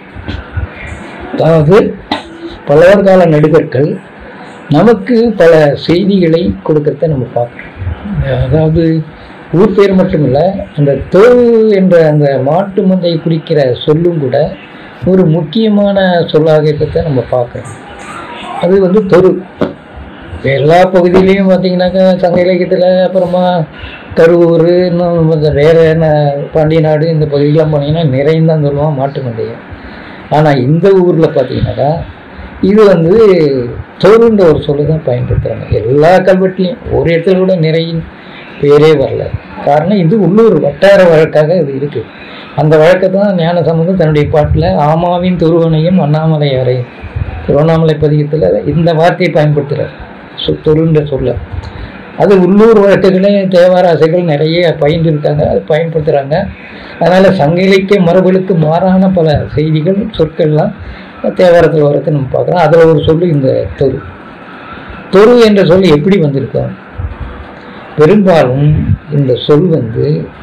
அதாவது பலவர் கால நடுகர்கள் நமக்கு பல செய்திகளை கொடுக்கறத நம்ம பார்க்குறோம். அதாவது ஊர் பேர் மட்டும் இல்லை, அந்த தொழு என்ற அந்த மாட்டு மந்தையை குறிக்கிற சொல்லும் கூட ஒரு முக்கியமான சொல்லாக இருக்கிறத நம்ம பார்க்குறோம். அது வந்து தொழு. எல்லா பகுதியிலையும் பார்த்தீங்கன்னாக்கா சங்க இலக்கியத்தில், அப்புறமா கரூர், இன்னும் வேற பாண்டிய நாடு, இந்த பகுதியெலாம் போனீங்கன்னா நிறைந்தான் சொல்லுவான் மாட்டு மந்தையை. ஆனால் இந்த ஊரில் பார்த்தீங்கன்னாக்கா இது வந்து தொழுன்ற ஒரு சொல்லு தான் பயன்படுத்துகிறாங்க. எல்லா கல்வெட்டுலையும் ஒரு இடத்துல கூட நிறையின் பேரே வரல. காரணம் இது உள்ளூர் வட்டார வழக்காக இது இருக்குது. அந்த வழக்கை தான் ஞானசம்பந்தர் தன்னுடைய பாட்டில் ஆமாவின் துருவனையும் அண்ணாமலையாரையும் திருவண்ணாமலை பதிகத்தில் இந்த வார்த்தையை பயன்படுத்துகிறார், தொழுன்ற சொல்ல. அது உள்ளூர் வழக்குகளே தேவாராசைகள் நிறைய பயின்றிருக்காங்க, அது பயன்படுத்துகிறாங்க. அதனால் சங்க இலக்கிய மரபுகளுக்கு மாறான பல செய்திகள், சொற்கள்லாம் தேவாரத்தில் வரத்தை நம்ம பார்க்குறோம். அதில் ஒரு சொல்லு இந்த தொரு. தொரு என்ற சொல் எப்படி வந்திருக்கோம்? பெரும்பாலும் இந்த சொல் வந்து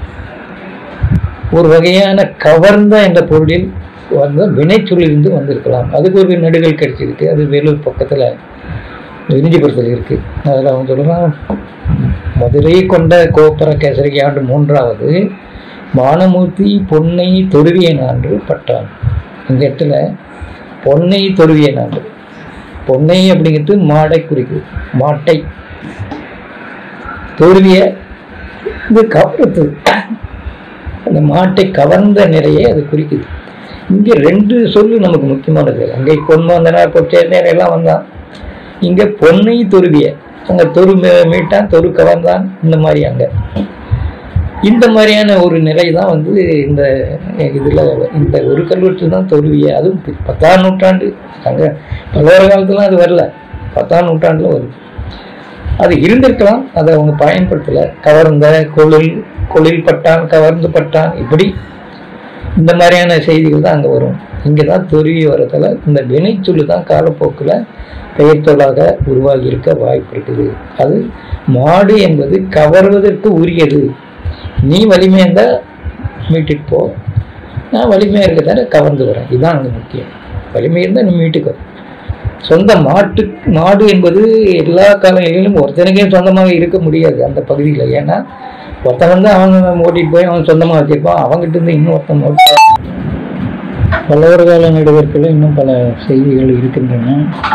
ஒரு வகையான கவர்ந்த என்ற பொருளில் வந்து வினைச்சொல்லிருந்து வந்திருக்கலாம். அதுக்கு ஒரு நடுகள் கிடைச்சிருக்கு. அது வேலூர் பக்கத்தில் விரிஞ்சிபுரத்தில் இருக்குது. அதில் அவங்க சொல்லலாம், மதுரை கொண்ட கோப்பர கேசரிக்கு ஆண்டு 3வது வானமூர்த்தி பொன்னை தொருவிய நான்று பட்டான். இந்த இடத்துல பொன்னை தொருவிய நான்று, பொன்னை அப்படிங்கிறது மாடை குறிக்குது. மாட்டை தொருவிய இது கவர்த்து, அந்த மாட்டை கவர்ந்த நிறைய அது குறிக்குது. இங்கே 2 சொல்லு நமக்கு முக்கியமானது. அங்கே பொன்வந்தனார் பொச்சேர் எல்லாம் வந்தான், இங்கே பொன்னை தொருவிய, அங்கே தொரு மீட்டான், தொரு கவர்ந்தான். இந்த மாதிரி அங்கே இந்த மாதிரியான ஒரு நிலை தான் வந்து இந்த இதில் இந்த ஒரு கல்வெட்டு தான் தொருவிய. அதுவும் 10ஆம் நூற்றாண்டு. அங்கே பல்லவர் காலத்துலாம் அது வரல, 10ஆம் நூற்றாண்டில் வருது. அது இருந்திருக்கலாம், அதை அவங்க பயன்படுத்தலை. கவர்ந்த கொளில் பட்டான், கவர்ந்து பட்டான், இப்படி இந்த மாதிரியான செய்திகள் தான் அங்கே வரும். இங்கே தான் துருவி வரதில் இந்த வினைச்சொல்லு தான் காலப்போக்கில் பெயர்ச்சொல்லாக உருவாகி இருக்க வாய்ப்பு இருக்குது. அது மாடு என்பது கவர்வதற்கு உரியது. நீ வலிமையாக இருந்தால் மீட்டுட்டு போ, நான் வலிமையாக இருக்கிறதால கவர்ந்து வரேன். இதுதான் அங்கே முக்கியம். வலிமை இருந்தால் நீ மீட்டுக்கோ. சொந்த மாடு என்பது எல்லா காலங்களிலும் ஒருத்தனுக்கே சொந்தமாக இருக்க முடியாது அந்த பகுதியில். ஏன்னா ஒருத்தன் வந்து அவன் ஓட்டிட்டு போய் அவன் சொந்தமாக வச்சிருப்பான், அவங்ககிட்ட இருந்து இன்னும் ஒருத்தன் ஓட்டி. பல்லவர் கால நடுவர்களில் இன்னும் பல செய்திகள் இருக்கின்றன.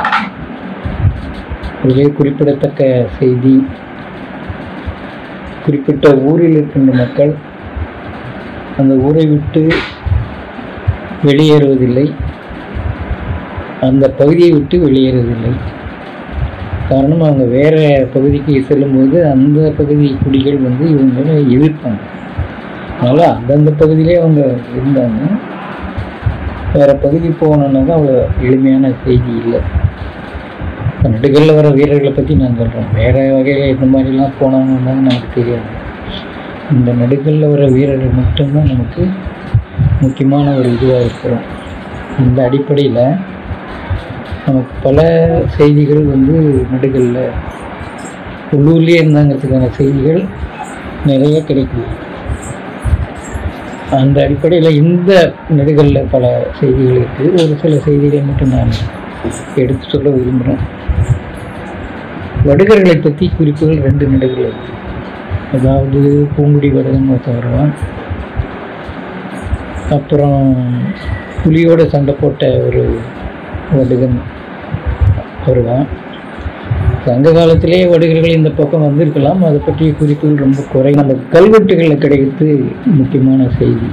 அதிலே குறிப்பிடத்தக்க செய்தி, குறிப்பிட்ட ஊரில் இருக்கின்ற மக்கள் அந்த ஊரை விட்டு வெளியேறுவதில்லை, அந்த பகுதியை விட்டு வெளியேறுவதில்லை. காரணம், அவங்க வேறு பகுதிக்கு செல்லும்போது அந்த பகுதி குடிகள் வந்து இவங்களை எதிர்ப்பாங்க. அதனால் அந்தந்த பகுதியிலே அவங்க இருந்தாங்க. வேறு பகுதி போகணுன்னாக்கா அவ்வளோ எளிமையான செய்தி இல்லை. நடுகளில் வர வீரர்களை பற்றி நான் சொல்கிறேன். வேறு வகையில் இந்த மாதிரிலாம் போனாங்கன்னா நமக்கு தெரியாது. இந்த நடுகளில் வர வீரர்கள் மட்டும்தான் நமக்கு முக்கியமான ஒரு இதுவாக இருக்கிறோம். இந்த அடிப்படையில் நமக்கு பல செய்திகள் வந்து நடுகளில் உள்ளூர்லேயே இருந்தாங்கிறதுக்கான செய்திகள் நிறைய கிடைக்குது. அந்த அடிப்படையில் இந்த நடுகளில் பல செய்திகள் இருக்குது. ஒரு சில செய்திகளை மட்டும் நான் எடுத்து சொல்ல விரும்புகிறேன். வடுகர்களை பற்றி குறிப்புகள் 2 நடுகள் இருக்குது. அதாவது பூங்குடி வடுகன் ஒருத்தன் வருவான், அப்புறம் புலியோட சண்டை போட்ட ஒரு வடுகன் வருவான். சங்க காலத்திலே வடுகர்கள் இந்த பக்கம் வந்திருக்கலாம், அதை பற்றிய குறிப்புகள் ரொம்ப குறை. நம்ம கல்வெட்டுகளில் கிடைக்கிறது முக்கியமான செய்தி.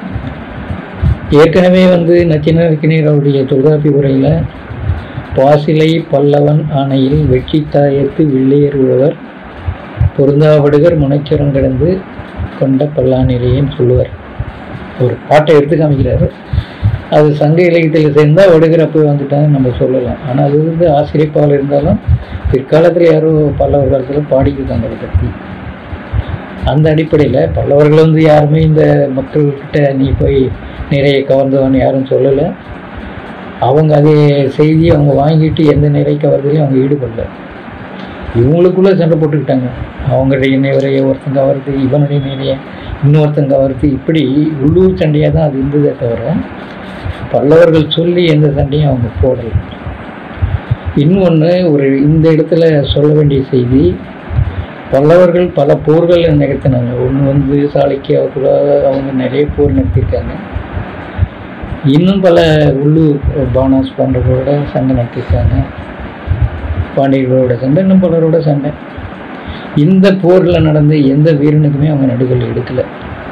ஏற்கனவே வந்து நச்சினார்க்கினியர் அவருடைய தொல்காப்பிய உரையில் பாசிலை பல்லவன் ஆணையில் வெற்றி தாயத்து வில்லையர் உழவர் பொருந்தாவடுகர் முனைச்சுரம் கடந்து கொண்ட பல்லாநிலையன்னு சொல்லுவார். ஒரு பாட்டை எடுத்து காமிக்கிறார். அது சங்க இலக்கியத்தில் சேர்ந்தால் வடுகர் அப்போ வந்துட்டாங்கன்னு நம்ம சொல்லலாம். ஆனால் அது வந்து ஆசிரியப்பால் இருந்தாலும் பிற்காலத்தில் யாரோ பல்லவர் காலத்தில் பாடிக்கிட்டாங்க அதை பற்றி. அந்த அடிப்படையில் பல்லவர்கள் வந்து யாருமே இந்த மக்கள்கிட்ட நீ போய் நிறைய கவர்ந்தவன் யாரும் சொல்லலை. அவங்க அதே செய்தி அவங்க வாங்கிட்டு எந்த நிறை கவர்தலையும் அவங்க ஈடுபடல. இவங்களுக்குள்ளே சண்டை போட்டுக்கிட்டாங்க. அவங்களுடைய நிறைய ஒருத்தங்க கவர்த்து, இவனுடைய நிறைய இன்னொருத்தங்க கவர்த்து, இப்படி உள்ளூர் சண்டையாக தான் அது இருந்ததே தவிர பல்லவர்கள் சொல்லி எந்த சண்டையும் அவங்க போடலை. இன்னொன்று இந்த இடத்துல சொல்ல வேண்டிய செய்தி, பல்லவர்கள் பல போர்கள் நிகழ்த்தினாங்க. ஒன்று வந்து சாளுக்கியாவுக்குள்ள அவங்க நிறைய போர் நடத்தியிருக்காங்க. இன்னும் பல உள்ளூர் பானாஸ் போன்றவர்களோட சண்டை நடத்தியிருக்காங்க. பாண்டியர்களோட சண்டை, இன்னும் பலரோட சண்டை. இந்த போரில் நடந்த எந்த வீரனுக்குமே அவங்க நடுகள் எடுக்கலை.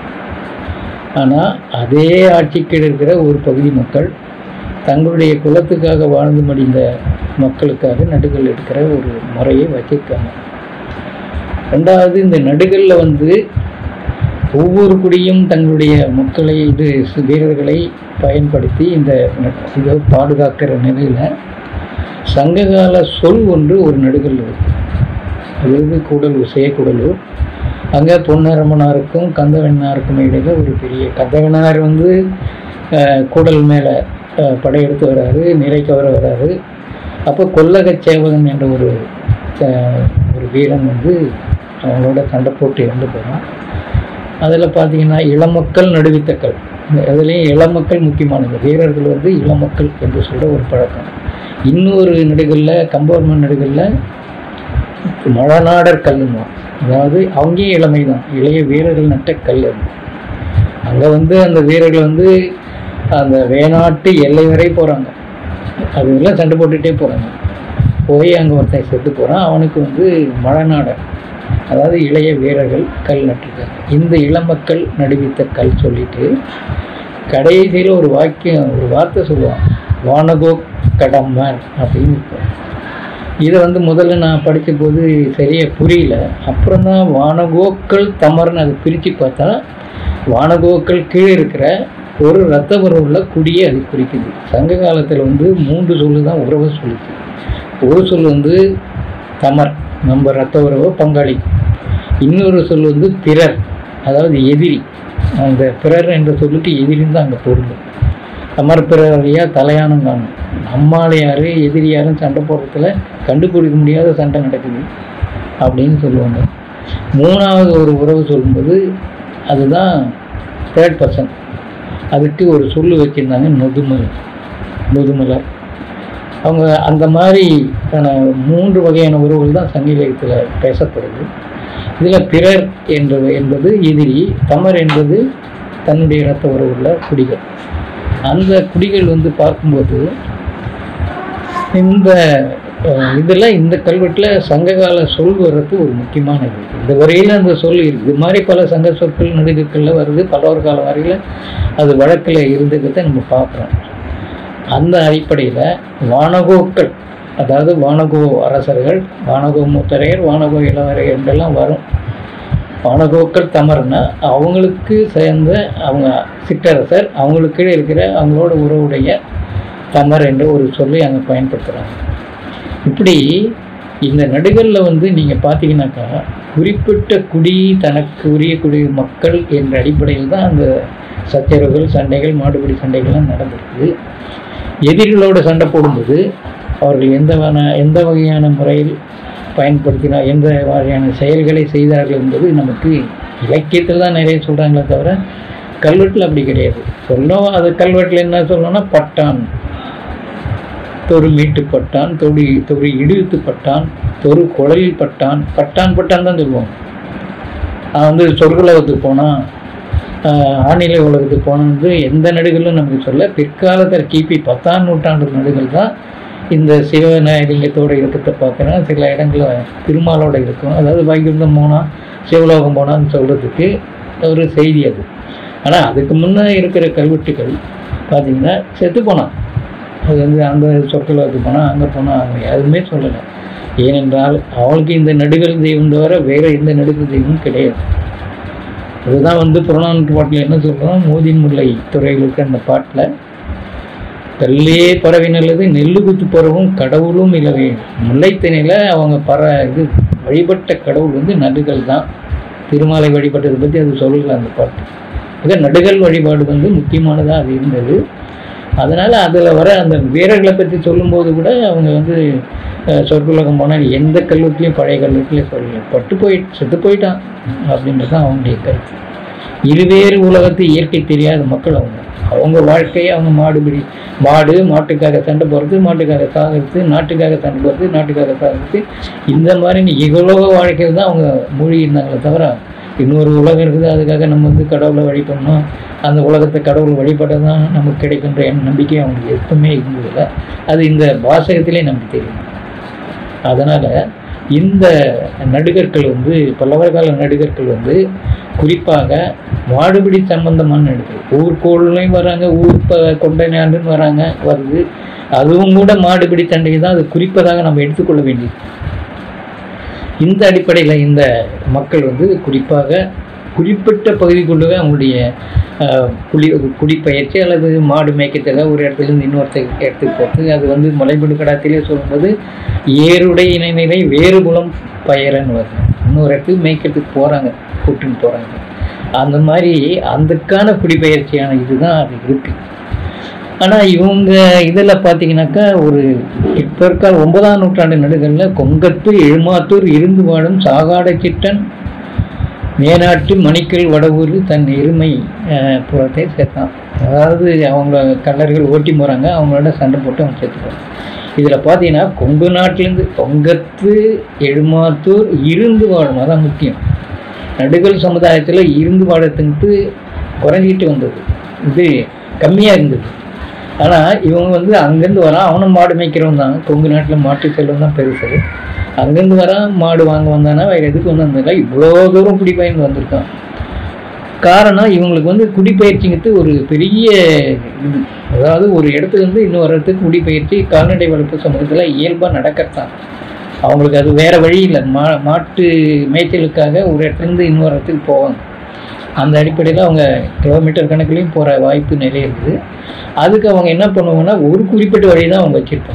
ஆனால் அதே ஆட்சிக்கு இருக்கிற ஒரு பகுதி மக்கள் தங்களுடைய குலத்துக்காக வாழ்ந்து மடிந்த மக்களுக்காக நடுகள் எடுக்கிற ஒரு முறையை வச்சிருக்காங்க. ரெண்டாவது, இந்த நடுகளில் வந்து ஒவ்வொரு குடியும் தங்களுடைய மக்களை வீரர்களை பயன்படுத்தி இதை பாதுகாக்கிற நிலையில் சங்ககால சொல் ஒன்று ஒரு நடுகள் இருக்குது. அதாவது கூடலூர், சேக்குடலூர். அங்கே பொன்னரமனாருக்கும் கந்தவெண்ணாருக்கும் இடையில் ஒரு பெரிய, கந்தவெண்ணார் வந்து கூடல் மேலே படையெடுத்து வர்றாரு, நிறைக்கவர வர்றாரு. அப்போ கொல்லகச்சேவகன் என்ற ஒரு வீரன் வந்து அவங்களோட சண்டை போட்டு இறந்து போகிறான். அதில் பார்த்தீங்கன்னா இளமக்கள் நடுவித்தக்கள், அதுலேயும் இளமக்கள் முக்கியமானது. வீரர்கள் வந்து இளமக்கள் என்று சொல்கிற ஒரு பழக்கம். இன்னொரு நடுகளில், கம்பவர்மன் நடுகளில் மழநாடர் கல்லுமா, அதாவது அவங்கேயும் இளமை தான், இளைய வீரர்கள் நட்ட கல். அங்கே வந்து அந்த வீரர்கள் வந்து அந்த வேணாட்டு எல்லை வரை போகிறாங்க. அதுலாம் சண்டை போட்டுகிட்டே போகிறாங்க. போய் அங்கே ஒருத்தன் செத்து போகிறான். அவனுக்கு வந்து மழநாடர், அதாவது இளைய வீரர்கள் கல் நட்டிருக்காங்க. இந்த இளமக்கள் நடுவித்த கல் சொல்லிட்டு கடைசியில் ஒரு வார்த்தை சொல்லுவான், வானகோ கடம்பன் அப்படின்னு. இதை வந்து முதல்ல நான் படித்த போது சரியாக புரியல. அப்புறம் தான் வானகோக்கள் தமர்னு அதை பிரித்து பார்த்தா வானகோக்கள் கீழே இருக்கிற ஒரு இரத்த உறவுள்ள குடியை அது குறிக்குது. சங்க காலத்தில் வந்து 3 சொல்லு தான் உறவை சொல்லுது. ஒரு சொல் வந்து தமர், நம்ம ரத்த உறவு பங்காளி. இன்னொரு சொல் வந்து பிறர், அதாவது எதிரி. அந்த பிறர் என்ற சொல்லுக்கு எதிரின்னு தான் அங்கே பொருள். தமர் பிறரையா தலையானம் காணும். நம்மால் யார் எதிரி யாரும் சண்டை போடுறதுல கண்டுபிடிக்க முடியாத சண்டை நடக்குது அப்படின்னு சொல்லுவாங்க. மூணாவது ஒரு உறவு சொல்லும்போது அதுதான் தேர்ட் பர்சன். அதுக்கு ஒரு சொல்லு வச்சுருந்தாங்க, நொதுமலர். அவங்க அந்த மாதிரி 3 வகையான உறவுகள் தான் சங்க இலக்கியத்தில் பேசப்படுது. இதில் பிறர் என்பது எதிரி, தமர் என்பது தன்னுடைய இரத்த உறவுள்ள குடிகள். அந்த குடிகள் வந்து பார்க்கும்போது இந்த கல்வெட்டில் சங்ககால சொல் வர்றது ஒரு முக்கியமானது. இந்த வரையில் அந்த சொல் இருக்குது. இது மாதிரி பல சங்க சொற்கள் நடுகர்களில் வருது. பல்லவர் காலம் வரையில் அது வழக்கில் இருந்ததை நம்ம பார்க்குறோம். அந்த அடிப்படையில் வானகோக்கள், அதாவது வானகோ அரசர்கள், வானகோ மூத்தரையர், வானகோ இளவரையர் என்றெல்லாம் வரும். வானகோக்கள் தமர்னா அவங்களுக்கு சேர்ந்த அவங்க சிற்றரசர், அவங்களுக்கு இருக்கிற அவங்களோட உறவுடைய தமர் என்ற ஒரு சொல்லி அங்கே பயன்படுத்துகிறாங்க. இப்படி இந்த நடுகளில் வந்து நீங்கள் பார்த்தீங்கன்னாக்கா குறிப்பிட்ட குடி, தனக்கு உரிய குடி மக்கள் என்ற அடிப்படையில் தான் அந்த சச்சரவுகள், சண்டைகள், மாடுபிடி சண்டைகள்லாம் நடந்திருக்கு. எதிரிகளோடு சண்டை போடும்போது அவர்கள் எந்த வகையான முறையில் பயன்படுத்தினார், எந்த வகையான செயல்களை செய்தார்கள் என்பது நமக்கு இலக்கியத்தில் தான் நிறைய சொல்கிறாங்களே தவிர கல்வெட்டில் அப்படி கிடையாது. அது கல்வெட்டில் என்ன சொல்லணும்னா பட்டான், தொரு மீட்டுப்பட்டான், தொரு இடித்துப்பட்டான், தொரு குழலில் பட்டான், பட்டான் தான் சொல்லுவோம். வந்து சொற்குலகத்துக்கு போனால், ஆணிலை உலகத்துக்கு போனது எந்த நடுகளும் நமக்கு சொல்ல. பிற்காலத்தில் கிபி 10ஆம் நூற்றாண்டு நடுகள் தான் இந்த சிவலிங்கத்தோடு இருக்கத்தை பார்க்குறேன். சில இடங்களில் திருமாலோடு இருக்கும். அதாவது வைகுண்டம் போனால், சிவலோகம் போனான்னு சொல்கிறதுக்கு ஒரு செய்தி அது. ஆனால் அதுக்கு முன்னே இருக்கிற கல்வெட்டுகள் பார்த்திங்கன்னா செத்து போனான். அது வந்து அந்த சொற்குலகத்துக்கு போனால், அங்கே போனால் அவங்க எதுவுமே சொல்லலை. ஏனென்றால் அவளுக்கு இந்த நடுகள் தெய்வம் தவிர வேறு எந்த நடுகள் தெய்வமும் கிடையாது. அதுதான் வந்து புறநானூற்று பாட்டில் என்ன சொல்கிறோம், மோதின் முல்லை துறையில் இருக்கிற அந்த பாட்டில் கல்லே பறவை நல்லது நெல்லு குத்து பறவும் கடவுளும் இலவே. முல்லைத்திணையில் அவங்க வழிபட்ட கடவுள் வந்து நடுகள் தான். திருமாலை வழிபட்டதை பற்றி அது சொல்லலை அந்த பாட்டு. ஆக நடுகள் வழிபாடு வந்து முக்கியமானதாக அது இருந்தது. அதனால் அதில் வர அந்த வீரர்களை பற்றி சொல்லும்போது கூட அவங்க வந்து சொற்குலகம் போனால் எந்த கல்வெட்டுலையும் பழைய கல்வெட்டுலேயும் சொல்லலை. செத்து போயிட்டான் அப்படின்றது தான் அவங்களுடைய கருத்து. இருவேறு உலகத்து இயற்கை தெரியாத மக்கள் அவங்க வாழ்க்கையை அவங்க மாட்டுக்காக சண்டை போடுறது, மாட்டுக்காக சாகிறது, நாட்டுக்காக சண்டை போடுறது, நாட்டுக்காக சாகிறது, இந்த மாதிரி இகலோக வாழ்க்கையில் தான் அவங்க மூழ்கி இருந்தாங்களே தவிர இன்னொரு உலகம் இருக்குது அதுக்காக நம்ம வந்து கடவுளை வழிபடணும், அந்த உலகத்தை கடவுள் வழிபட தான் நமக்கு கிடைக்கின்ற நம்பிக்கை அவங்களுக்கு எப்பவுமே இருந்ததில்லை. அது இந்த வாசகத்திலே நமக்கு தெரியும். அதனால் இந்த நடுகர்கள் வந்து பல்லவர் கால நடுகர்கள் வந்து குறிப்பாக மாடுபிடி சம்பந்தமான நடுகள், ஊர்கோள்லையும் வராங்க, கொண்டையாண்டுன்னு வருது. அதுவும் கூட மாடுபிடி சண்டைக்கு தான் அது குறிப்பதாக நம்ம எடுத்துக்கொள்ள வேண்டியது. இந்த அடிப்படையில் இந்த மக்கள் வந்து குறிப்பாக குறிப்பிட்ட பகுதிக்குள்ளவே அவங்களுடைய குடிப்பயிற்சி அல்லது மாடு மேய்க்கிறதுக்காக ஒரு இடத்துலேருந்து இன்னொரு இடத்துக்கு போகிறது. அது வந்து மலைபடு கடாத்திலே சொல்லும்போது ஏருடைய இணைநிலை வேறு குலம் பயரன்னு வருது. இன்னொரு இடத்துக்கு மேய்க்கிறதுக்கு போகிறாங்க, கூட்டுன்னு போகிறாங்க. அந்த மாதிரி அதுக்கான குடிப்பயிற்சியான இதுதான் அது இருக்குது. ஆனால் இவங்க இதில் பார்த்தீங்கன்னாக்கா ஒரு இப்போ இருக்க 9ஆம் நூற்றாண்டு நடுகளில் கொங்கத்து எழுமாத்தூர் இருந்து வாழும் சாகாட சிட்டன் மேனாட்டு மணிக்கல் வடவூர் தன் எருமை புறத்தை சேர்த்தான். அதாவது அவங்க கல்லர்கள் ஓட்டி போகிறாங்க, அவங்களோட சண்டை போட்டு அவங்க சேர்த்துப்பாங்க. இதில் பார்த்தீங்கன்னா கொங்கு நாட்டிலேருந்து கொங்கத்து எழுமாத்தூர் இருந்து வாழும், அதான் முக்கியம். நடுகள் சமுதாயத்தில் இருந்து வாழத்துக்கு குறைஞ்சிட்டு வந்தது, இது கம்மியாக இருந்தது. ஆனால் இவங்க வந்து அங்கேருந்து வரான், அவனும் மாடு மேய்க்கிறவன் தான். கொங்கு நாட்டில் மாட்டு செல்வம் தான் பெருசு. அங்கேருந்து வரான், மாடு வாங்க வந்தானா வேறு எதுக்கு வந்து வந்திருக்கா, இவ்வளோ தூரம் குடிபெயர்ந்து வந்திருக்கான். காரணம் இவங்களுக்கு வந்து குடிப்பயிற்சிங்கிறது ஒரு பெரிய இது. அதாவது ஒரு இடத்துலேருந்து இன்னொரு இடத்துக்கு குடிப்பயிற்சி கால்நடை வளர்ப்பு சமூகத்தில் இயல்பாக நடக்கத்தான். அவங்களுக்கு அது வேறு வழி இல்லை. மாட்டு மேய்ச்சலுக்காக ஒரு இடத்துலேருந்து இன்னொரு இடத்துக்கு போவாங்க. அந்த அடிப்படையில் அவங்க கிலோமீட்டர் கணக்குலேயும் போகிற வாய்ப்பு நிறைய இருக்குது. அதுக்கு அவங்க என்ன பண்ணுவாங்கன்னா ஒரு குறிப்பிட்ட வழி தான் அவங்க வச்சுருப்பாங்க.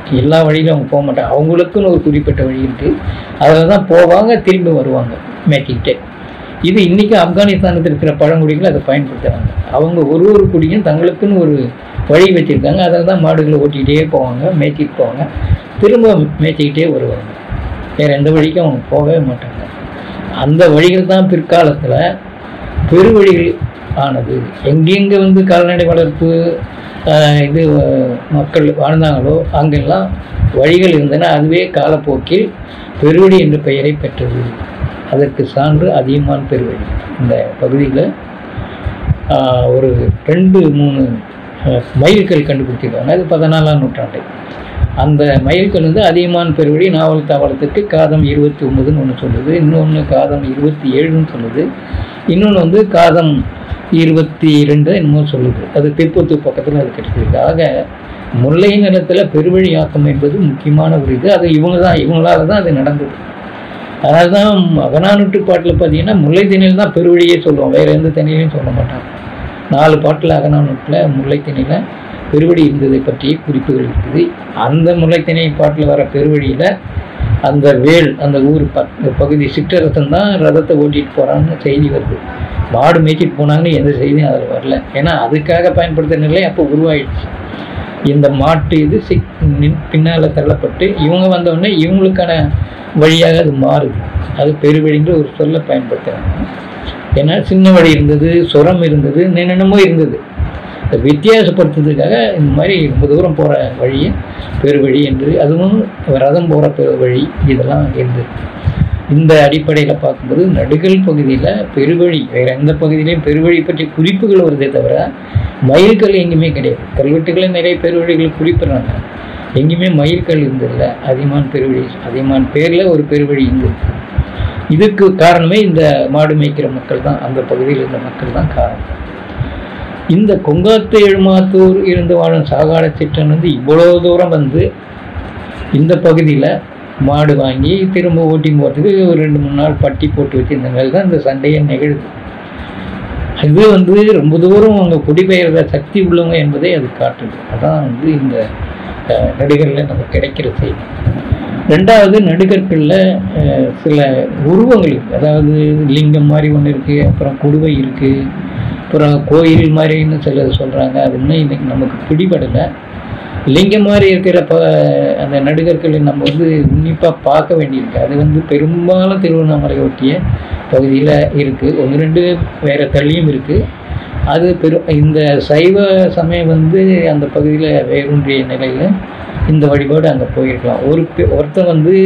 எல்லா வழியிலும் அவங்க போக மாட்டாங்க. அவங்களுக்குன்னு ஒரு குறிப்பிட்ட வழி இருக்குது, அதில் தான் போவாங்க, திரும்பி வருவாங்க மேய்ச்சிக்கிட்டே. இது இன்றைக்கி ஆப்கானிஸ்தானத்தில் இருக்கிற பழங்குடிகள் அதை பயன்படுத்துகிறாங்க. அவங்க ஒரு ஒரு குடியும் தங்களுக்குன்னு ஒரு வழி வச்சுருக்காங்க, அதில் தான் மாடுகளை ஓட்டிக்கிட்டே போவாங்க, மேய்ச்சிட்டு போவாங்க, திரும்ப மேய்ச்சிக்கிட்டே வருவாங்க. வேறு எந்த வழிக்கும் அவங்க போகவே மாட்டாங்க. அந்த வழிகள் தான் பிற்காலத்தில் பெருவழிகள் ஆனது. எங்கெங்கே வந்து கால்நடை வளர்ப்பு இது மக்கள் வாழ்ந்தாங்களோ அங்கெல்லாம் வழிகள் இருந்தன. அதுவே காலப்போக்கில் பெருவழி என்ற பெயரை பெற்றது. அதற்கு சான்று அதியமான் பெருவழி. இந்த பகுதியில் ஒரு 2-3 மைல்கல் கண்டுபிடிச்சிருக்காங்க. அது 14ஆம் நூற்றாண்டு. அந்த மைல்கல் வந்து அதியமான் பெருவழி நாவல் தாவளத்துக்கு காதம் 29ன்னு ஒன்று சொல்லுது, இன்னொன்று காதம் 27ன்னு சொல்லுது, இன்னொன்று வந்து காதம் 22 என்னமோ சொல்லுது. அது திருப்பத்தூர் பக்கத்தில் அது கிடைச்சிருக்கு. ஆக முல்லை நிலத்தில் பெருவழி ஆக்கம் என்பது முக்கியமான ஒரு இது. அது இவங்களால தான் அது நடந்தது. அதனால தான் அகநானூற்று பாட்டில் பார்த்தீங்கன்னா முல்லை திணையில் தான் பெருவழியே சொல்லுவோம், வேறு எந்த திணையிலையும் சொல்ல மாட்டாங்க. 4 பாட்டில் அகநானூற்றில் முல்லை திணையில் பெருவழி இருந்ததை பற்றிய குறிப்புகள் இருக்குது. அந்த முல்லைத்திணை பாட்டில் வர பெருவழியில் அந்த வேல், அந்த ஊர் பகுதி சிற்றரசன் தான் ரதத்தை ஓட்டிகிட்டு போகிறான்னு செய்தி வருது. மாடு மேய்ச்சிட்டு போனாங்கன்னு எந்த செய்தியும் அதில் வரல. ஏன்னா அதுக்காக பயன்படுத்த நிலை அப்போ உருவாயிடுச்சு. இந்த மாட்டு இது பின்னால் தள்ளப்பட்டு இவங்க வந்தோடனே இவங்களுக்கான வழியாக அது மாறுது. அது பெருவழின்ற ஒரு சொல்லை பயன்படுத்துகிறாங்க. ஏன்னா சின்ன வழி இருந்தது, சுரம் இருந்தது, என்னென்னமோ இருந்தது. வித்தியாசப்படுத்துறதுக்காக இந்த மாதிரி ரொம்ப தூரம் போகிற வழியை பெருவழி என்று, அதுவும் ரதம் போகிற வழி, இதெல்லாம் இருந்தது. இந்த அடிப்படையில் பார்க்கும்போது நடுகல் பகுதியில் பெருவழி, வேறு எந்த பகுதியிலையும் பெருவழி பற்றி குறிப்புகள் வருதே தவிர மயில்கல் எங்கேயுமே கிடையாது. கல்வெட்டுகளை நிறைய பெருவழிகள் குறிப்பிட்றாங்க, எங்கேயுமே மயில்கல் இருந்ததில்லை. அதியமான் பெருவழி, அதியமான் பேரில் ஒரு பெருவழி இருந்தது. இதுக்கு காரணமே இந்த மாடு மேய்க்கிற மக்கள் தான், அந்த பகுதியில் இருந்த மக்கள் தான் காரணம். இந்த கொங்காத்து எழுமாத்தூர் இருந்து வாழும் சாகாட சிற்றன் வந்து இவ்வளோ தூரம் வந்து இந்த பகுதியில் மாடு வாங்கி திரும்ப ஓட்டி போகிறதுக்கு ஒரு 2-3 நாள் பட்டி போட்டு வச்சுருந்தனால தான் இந்த சண்டையை நிகழுது. இது வந்து ரொம்ப தூரம் அவங்க குடிபெயர்ந்த சக்தி உள்ளவங்க என்பதை அது காட்டுது. அதான் வந்து இந்த நடிகரில் நமக்கு கிடைக்கிற செய்தி. 2வது, நடுகற்களில் சில உருவங்கள் இருக்குது. அதாவது லிங்கம் மாதிரி ஒன்று இருக்குது, அப்புறம் குடுவை இருக்குது, அப்புறம் கோயில் மாதிரின்னு சிலர் சொல்கிறாங்க. அது இன்னும் இன்றைக்கி நமக்கு பிடிபடலை. லிங்கம் மாதிரி இருக்கிற அந்த நடுகற்களை நம்ம வந்து உன்னிப்பாக பார்க்க வேண்டியிருக்கு. அது வந்து பெரும்பாலும் திருவண்ணாமலை ஒட்டிய பகுதியில் இருக்குது, 1-2 வேறு தள்ளியும் இருக்குது. அது இந்த சைவ சமயம் வந்து அந்த பகுதியில் வேரூன்றிய நிலையில் இந்த வழிபாடு அங்கே போயிருக்கலாம். ஒருத்தன் வந்து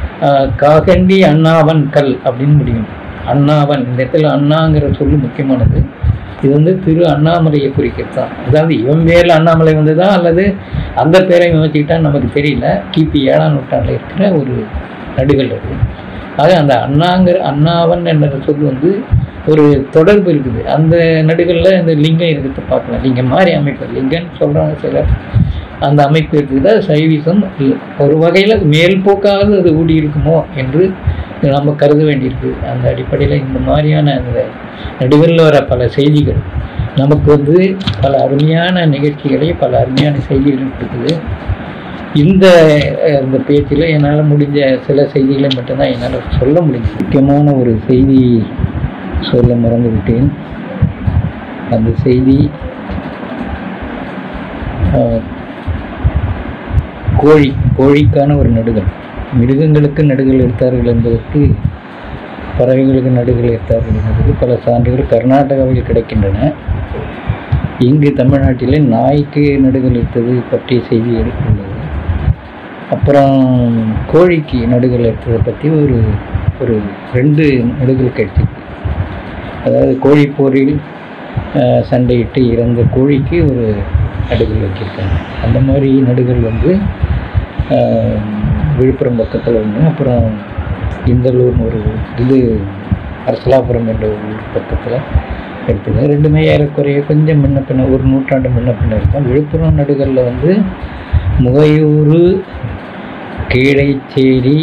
காகண்டி அண்ணாவன் கல் அப்படின்னு முடியும். அண்ணாவன், இந்த இடத்துல அண்ணாங்கிற சொல்லு முக்கியமானது. இது வந்து திரு அண்ணாமலையை குறிக்கிறது தான். அதாவது இவன் பேரில் அண்ணாமலை வந்ததா அல்லது அந்த பேரை வச்சுக்கிட்டான்னு நமக்கு தெரியல. கிபி 7ஆம் நூற்றாண்டில் இருக்கிற ஒரு நடுகள் அது. ஆக அந்த அண்ணாவன் என்ற சொல் வந்து ஒரு தொடர்பு இருக்குது. அந்த நடுகளில் இந்த லிங்கம் இருக்கிறத பார்க்கலாம். லிங்கம் மாதிரி அமைப்பு, லிங்கன்னு சொல்கிறாங்க சிலர், அந்த அமைப்பு இருக்குது. சைவிசம் ஒரு வகையில் மேல்போக்காவது அது ஊடி இருக்குமோ என்று நம்ம கருத வேண்டியிருக்கு. அந்த அடிப்படையில் இந்த மாதிரியான அந்த நடுகளில் வர பல செய்திகள் நமக்கு வந்து பல அருமையான நிகழ்ச்சிகளை, பல அருமையான செய்திகள் கொடுக்குது. இந்த பேச்சில் என்னால் முடிஞ்ச சில செய்திகளை மட்டும்தான் என்னால் சொல்ல முடிஞ்சு. முக்கியமான ஒரு செய்தி சொல்ல மறந்துவிட்டேன். அந்த செய்தி கோழிக்கான ஒரு நடுகள். மிருகங்களுக்கு நடுகள் எடுத்தார்கள் என்பதற்கு பறவைகளுக்கு நடுகள் எடுத்தார்கள் என்பதற்கு பல சான்றுகள் கர்நாடகாவில் கிடைக்கின்றன. இங்கு தமிழ்நாட்டில் நாய்க்கு நடுகள் எடுத்தது பற்றிய செய்தி எடுத்துள்ளது. அப்புறம் கோழிக்கு நடுகள் எடுத்ததை பற்றி ஒரு 2 நடுகள் கிடைச்சிருக்கு. அதாவது கோழி போரில் சண்டையிட்டு இறந்த கோழிக்கு ஒரு நடுகள் வச்சுருக்காங்க. அந்த மாதிரி நடுகள் வந்து விழுப்புரம் பக்கத்தில் ஒன்று, அப்புறம் இந்தலூர்னு ஒரு இது அரசலாபுரம் என்ற ஒரு ஊர் பக்கத்தில் எடுத்துங்க. 2மே ஏறக்குறைய கொஞ்சம் முன்ன பின்ன, ஒரு நூற்றாண்டு முன்ன பின்ன இருக்கும். விழுப்புரம் நடுகளில் வந்து முகையூறு, கீழைச்சேரி,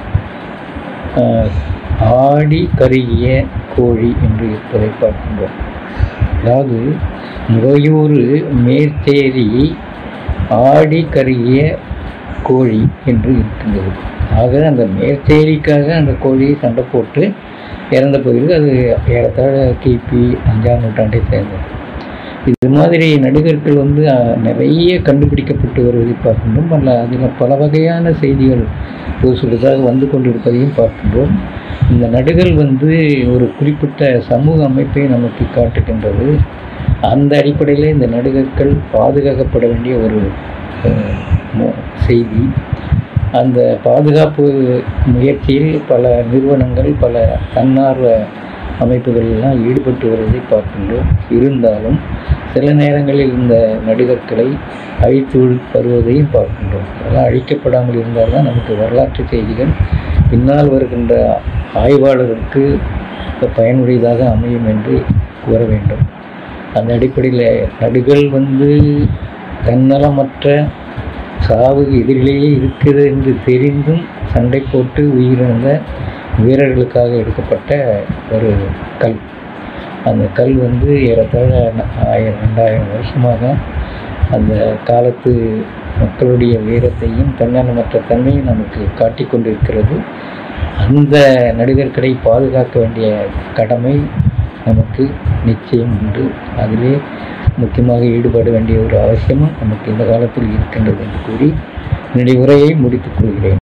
ஆடி கருகிய கோழி என்று இருப்பதை பார்க்கின்றோம். அதாவது முகையூறு, மேற்சேரி, ஆடி கருகிய கோழி என்று இருக்கின்றது. ஆக அந்த மேற்செயலிக்காக அந்த கோழியை சண்டை போட்டு இறந்த போயிருக்கு. அது ஏறத்தாழ கிபி 5ஆம் நூற்றாண்டை சேர்ந்தது. இது மாதிரி நடிகர்கள் வந்து நிறைய கண்டுபிடிக்கப்பட்டு வருவதை பார்க்கின்றோம். அதில் பல வகையான செய்திகள் புதுசாக வந்து கொண்டிருப்பதையும் பார்க்கின்றோம். இந்த நடிகர் வந்து ஒரு குறிப்பிட்ட சமூக அமைப்பை நமக்கு காட்டுகின்றது. அந்த அடிப்படையில் இந்த நடிகர்கள் பாதுகாக்கப்பட வேண்டிய ஒரு செய்தி. அந்த பாதுகாப்பு முயற்சியில் பல நிறுவனங்கள், பல தன்னார்வ அமைப்புகள் எல்லாம் ஈடுபட்டு வருவதை பார்க்கின்றோம். இருந்தாலும் சில நேரங்களில் இந்த நடிகர்களை அழித்து வருவதையும் பார்க்கின்றோம். அதெல்லாம் அழிக்கப்படாமல் இருந்தால்தான் நமக்கு வரலாற்று செய்திகள் பின்னால் வருகின்ற ஆய்வாளருக்கு பயனுடையதாக அமையும் என்று கூற வேண்டும். அந்த அடிப்படையில் நடிகர்கள் வந்து தன்னலமற்ற சாவு எதிரிலேயே இருக்கிறது என்று தெரிந்தும் சண்டை போட்டு உயிரிழந்த வீரர்களுக்காக எடுக்கப்பட்ட ஒரு கல். அந்த கல் வந்து ஏறத்தாழ 1000-2000 வருஷமாக அந்த காலத்து மக்களுடைய வீரத்தையும் தன்னலமற்ற தன்மையும் நமக்கு காட்டி கொண்டிருக்கிறது. அந்த நடிகர்களை பாதுகாக்க வேண்டிய கடமை நமக்கு நிச்சயம் உண்டு. அதிலே முக்கியமாக ஈடுபட வேண்டிய ஒரு அவசியமும் நமக்கு இந்த காலத்தில் இருக்கின்றது என்று கூறி என்னுடைய உரையை முடித்துக் கொள்கிறேன்.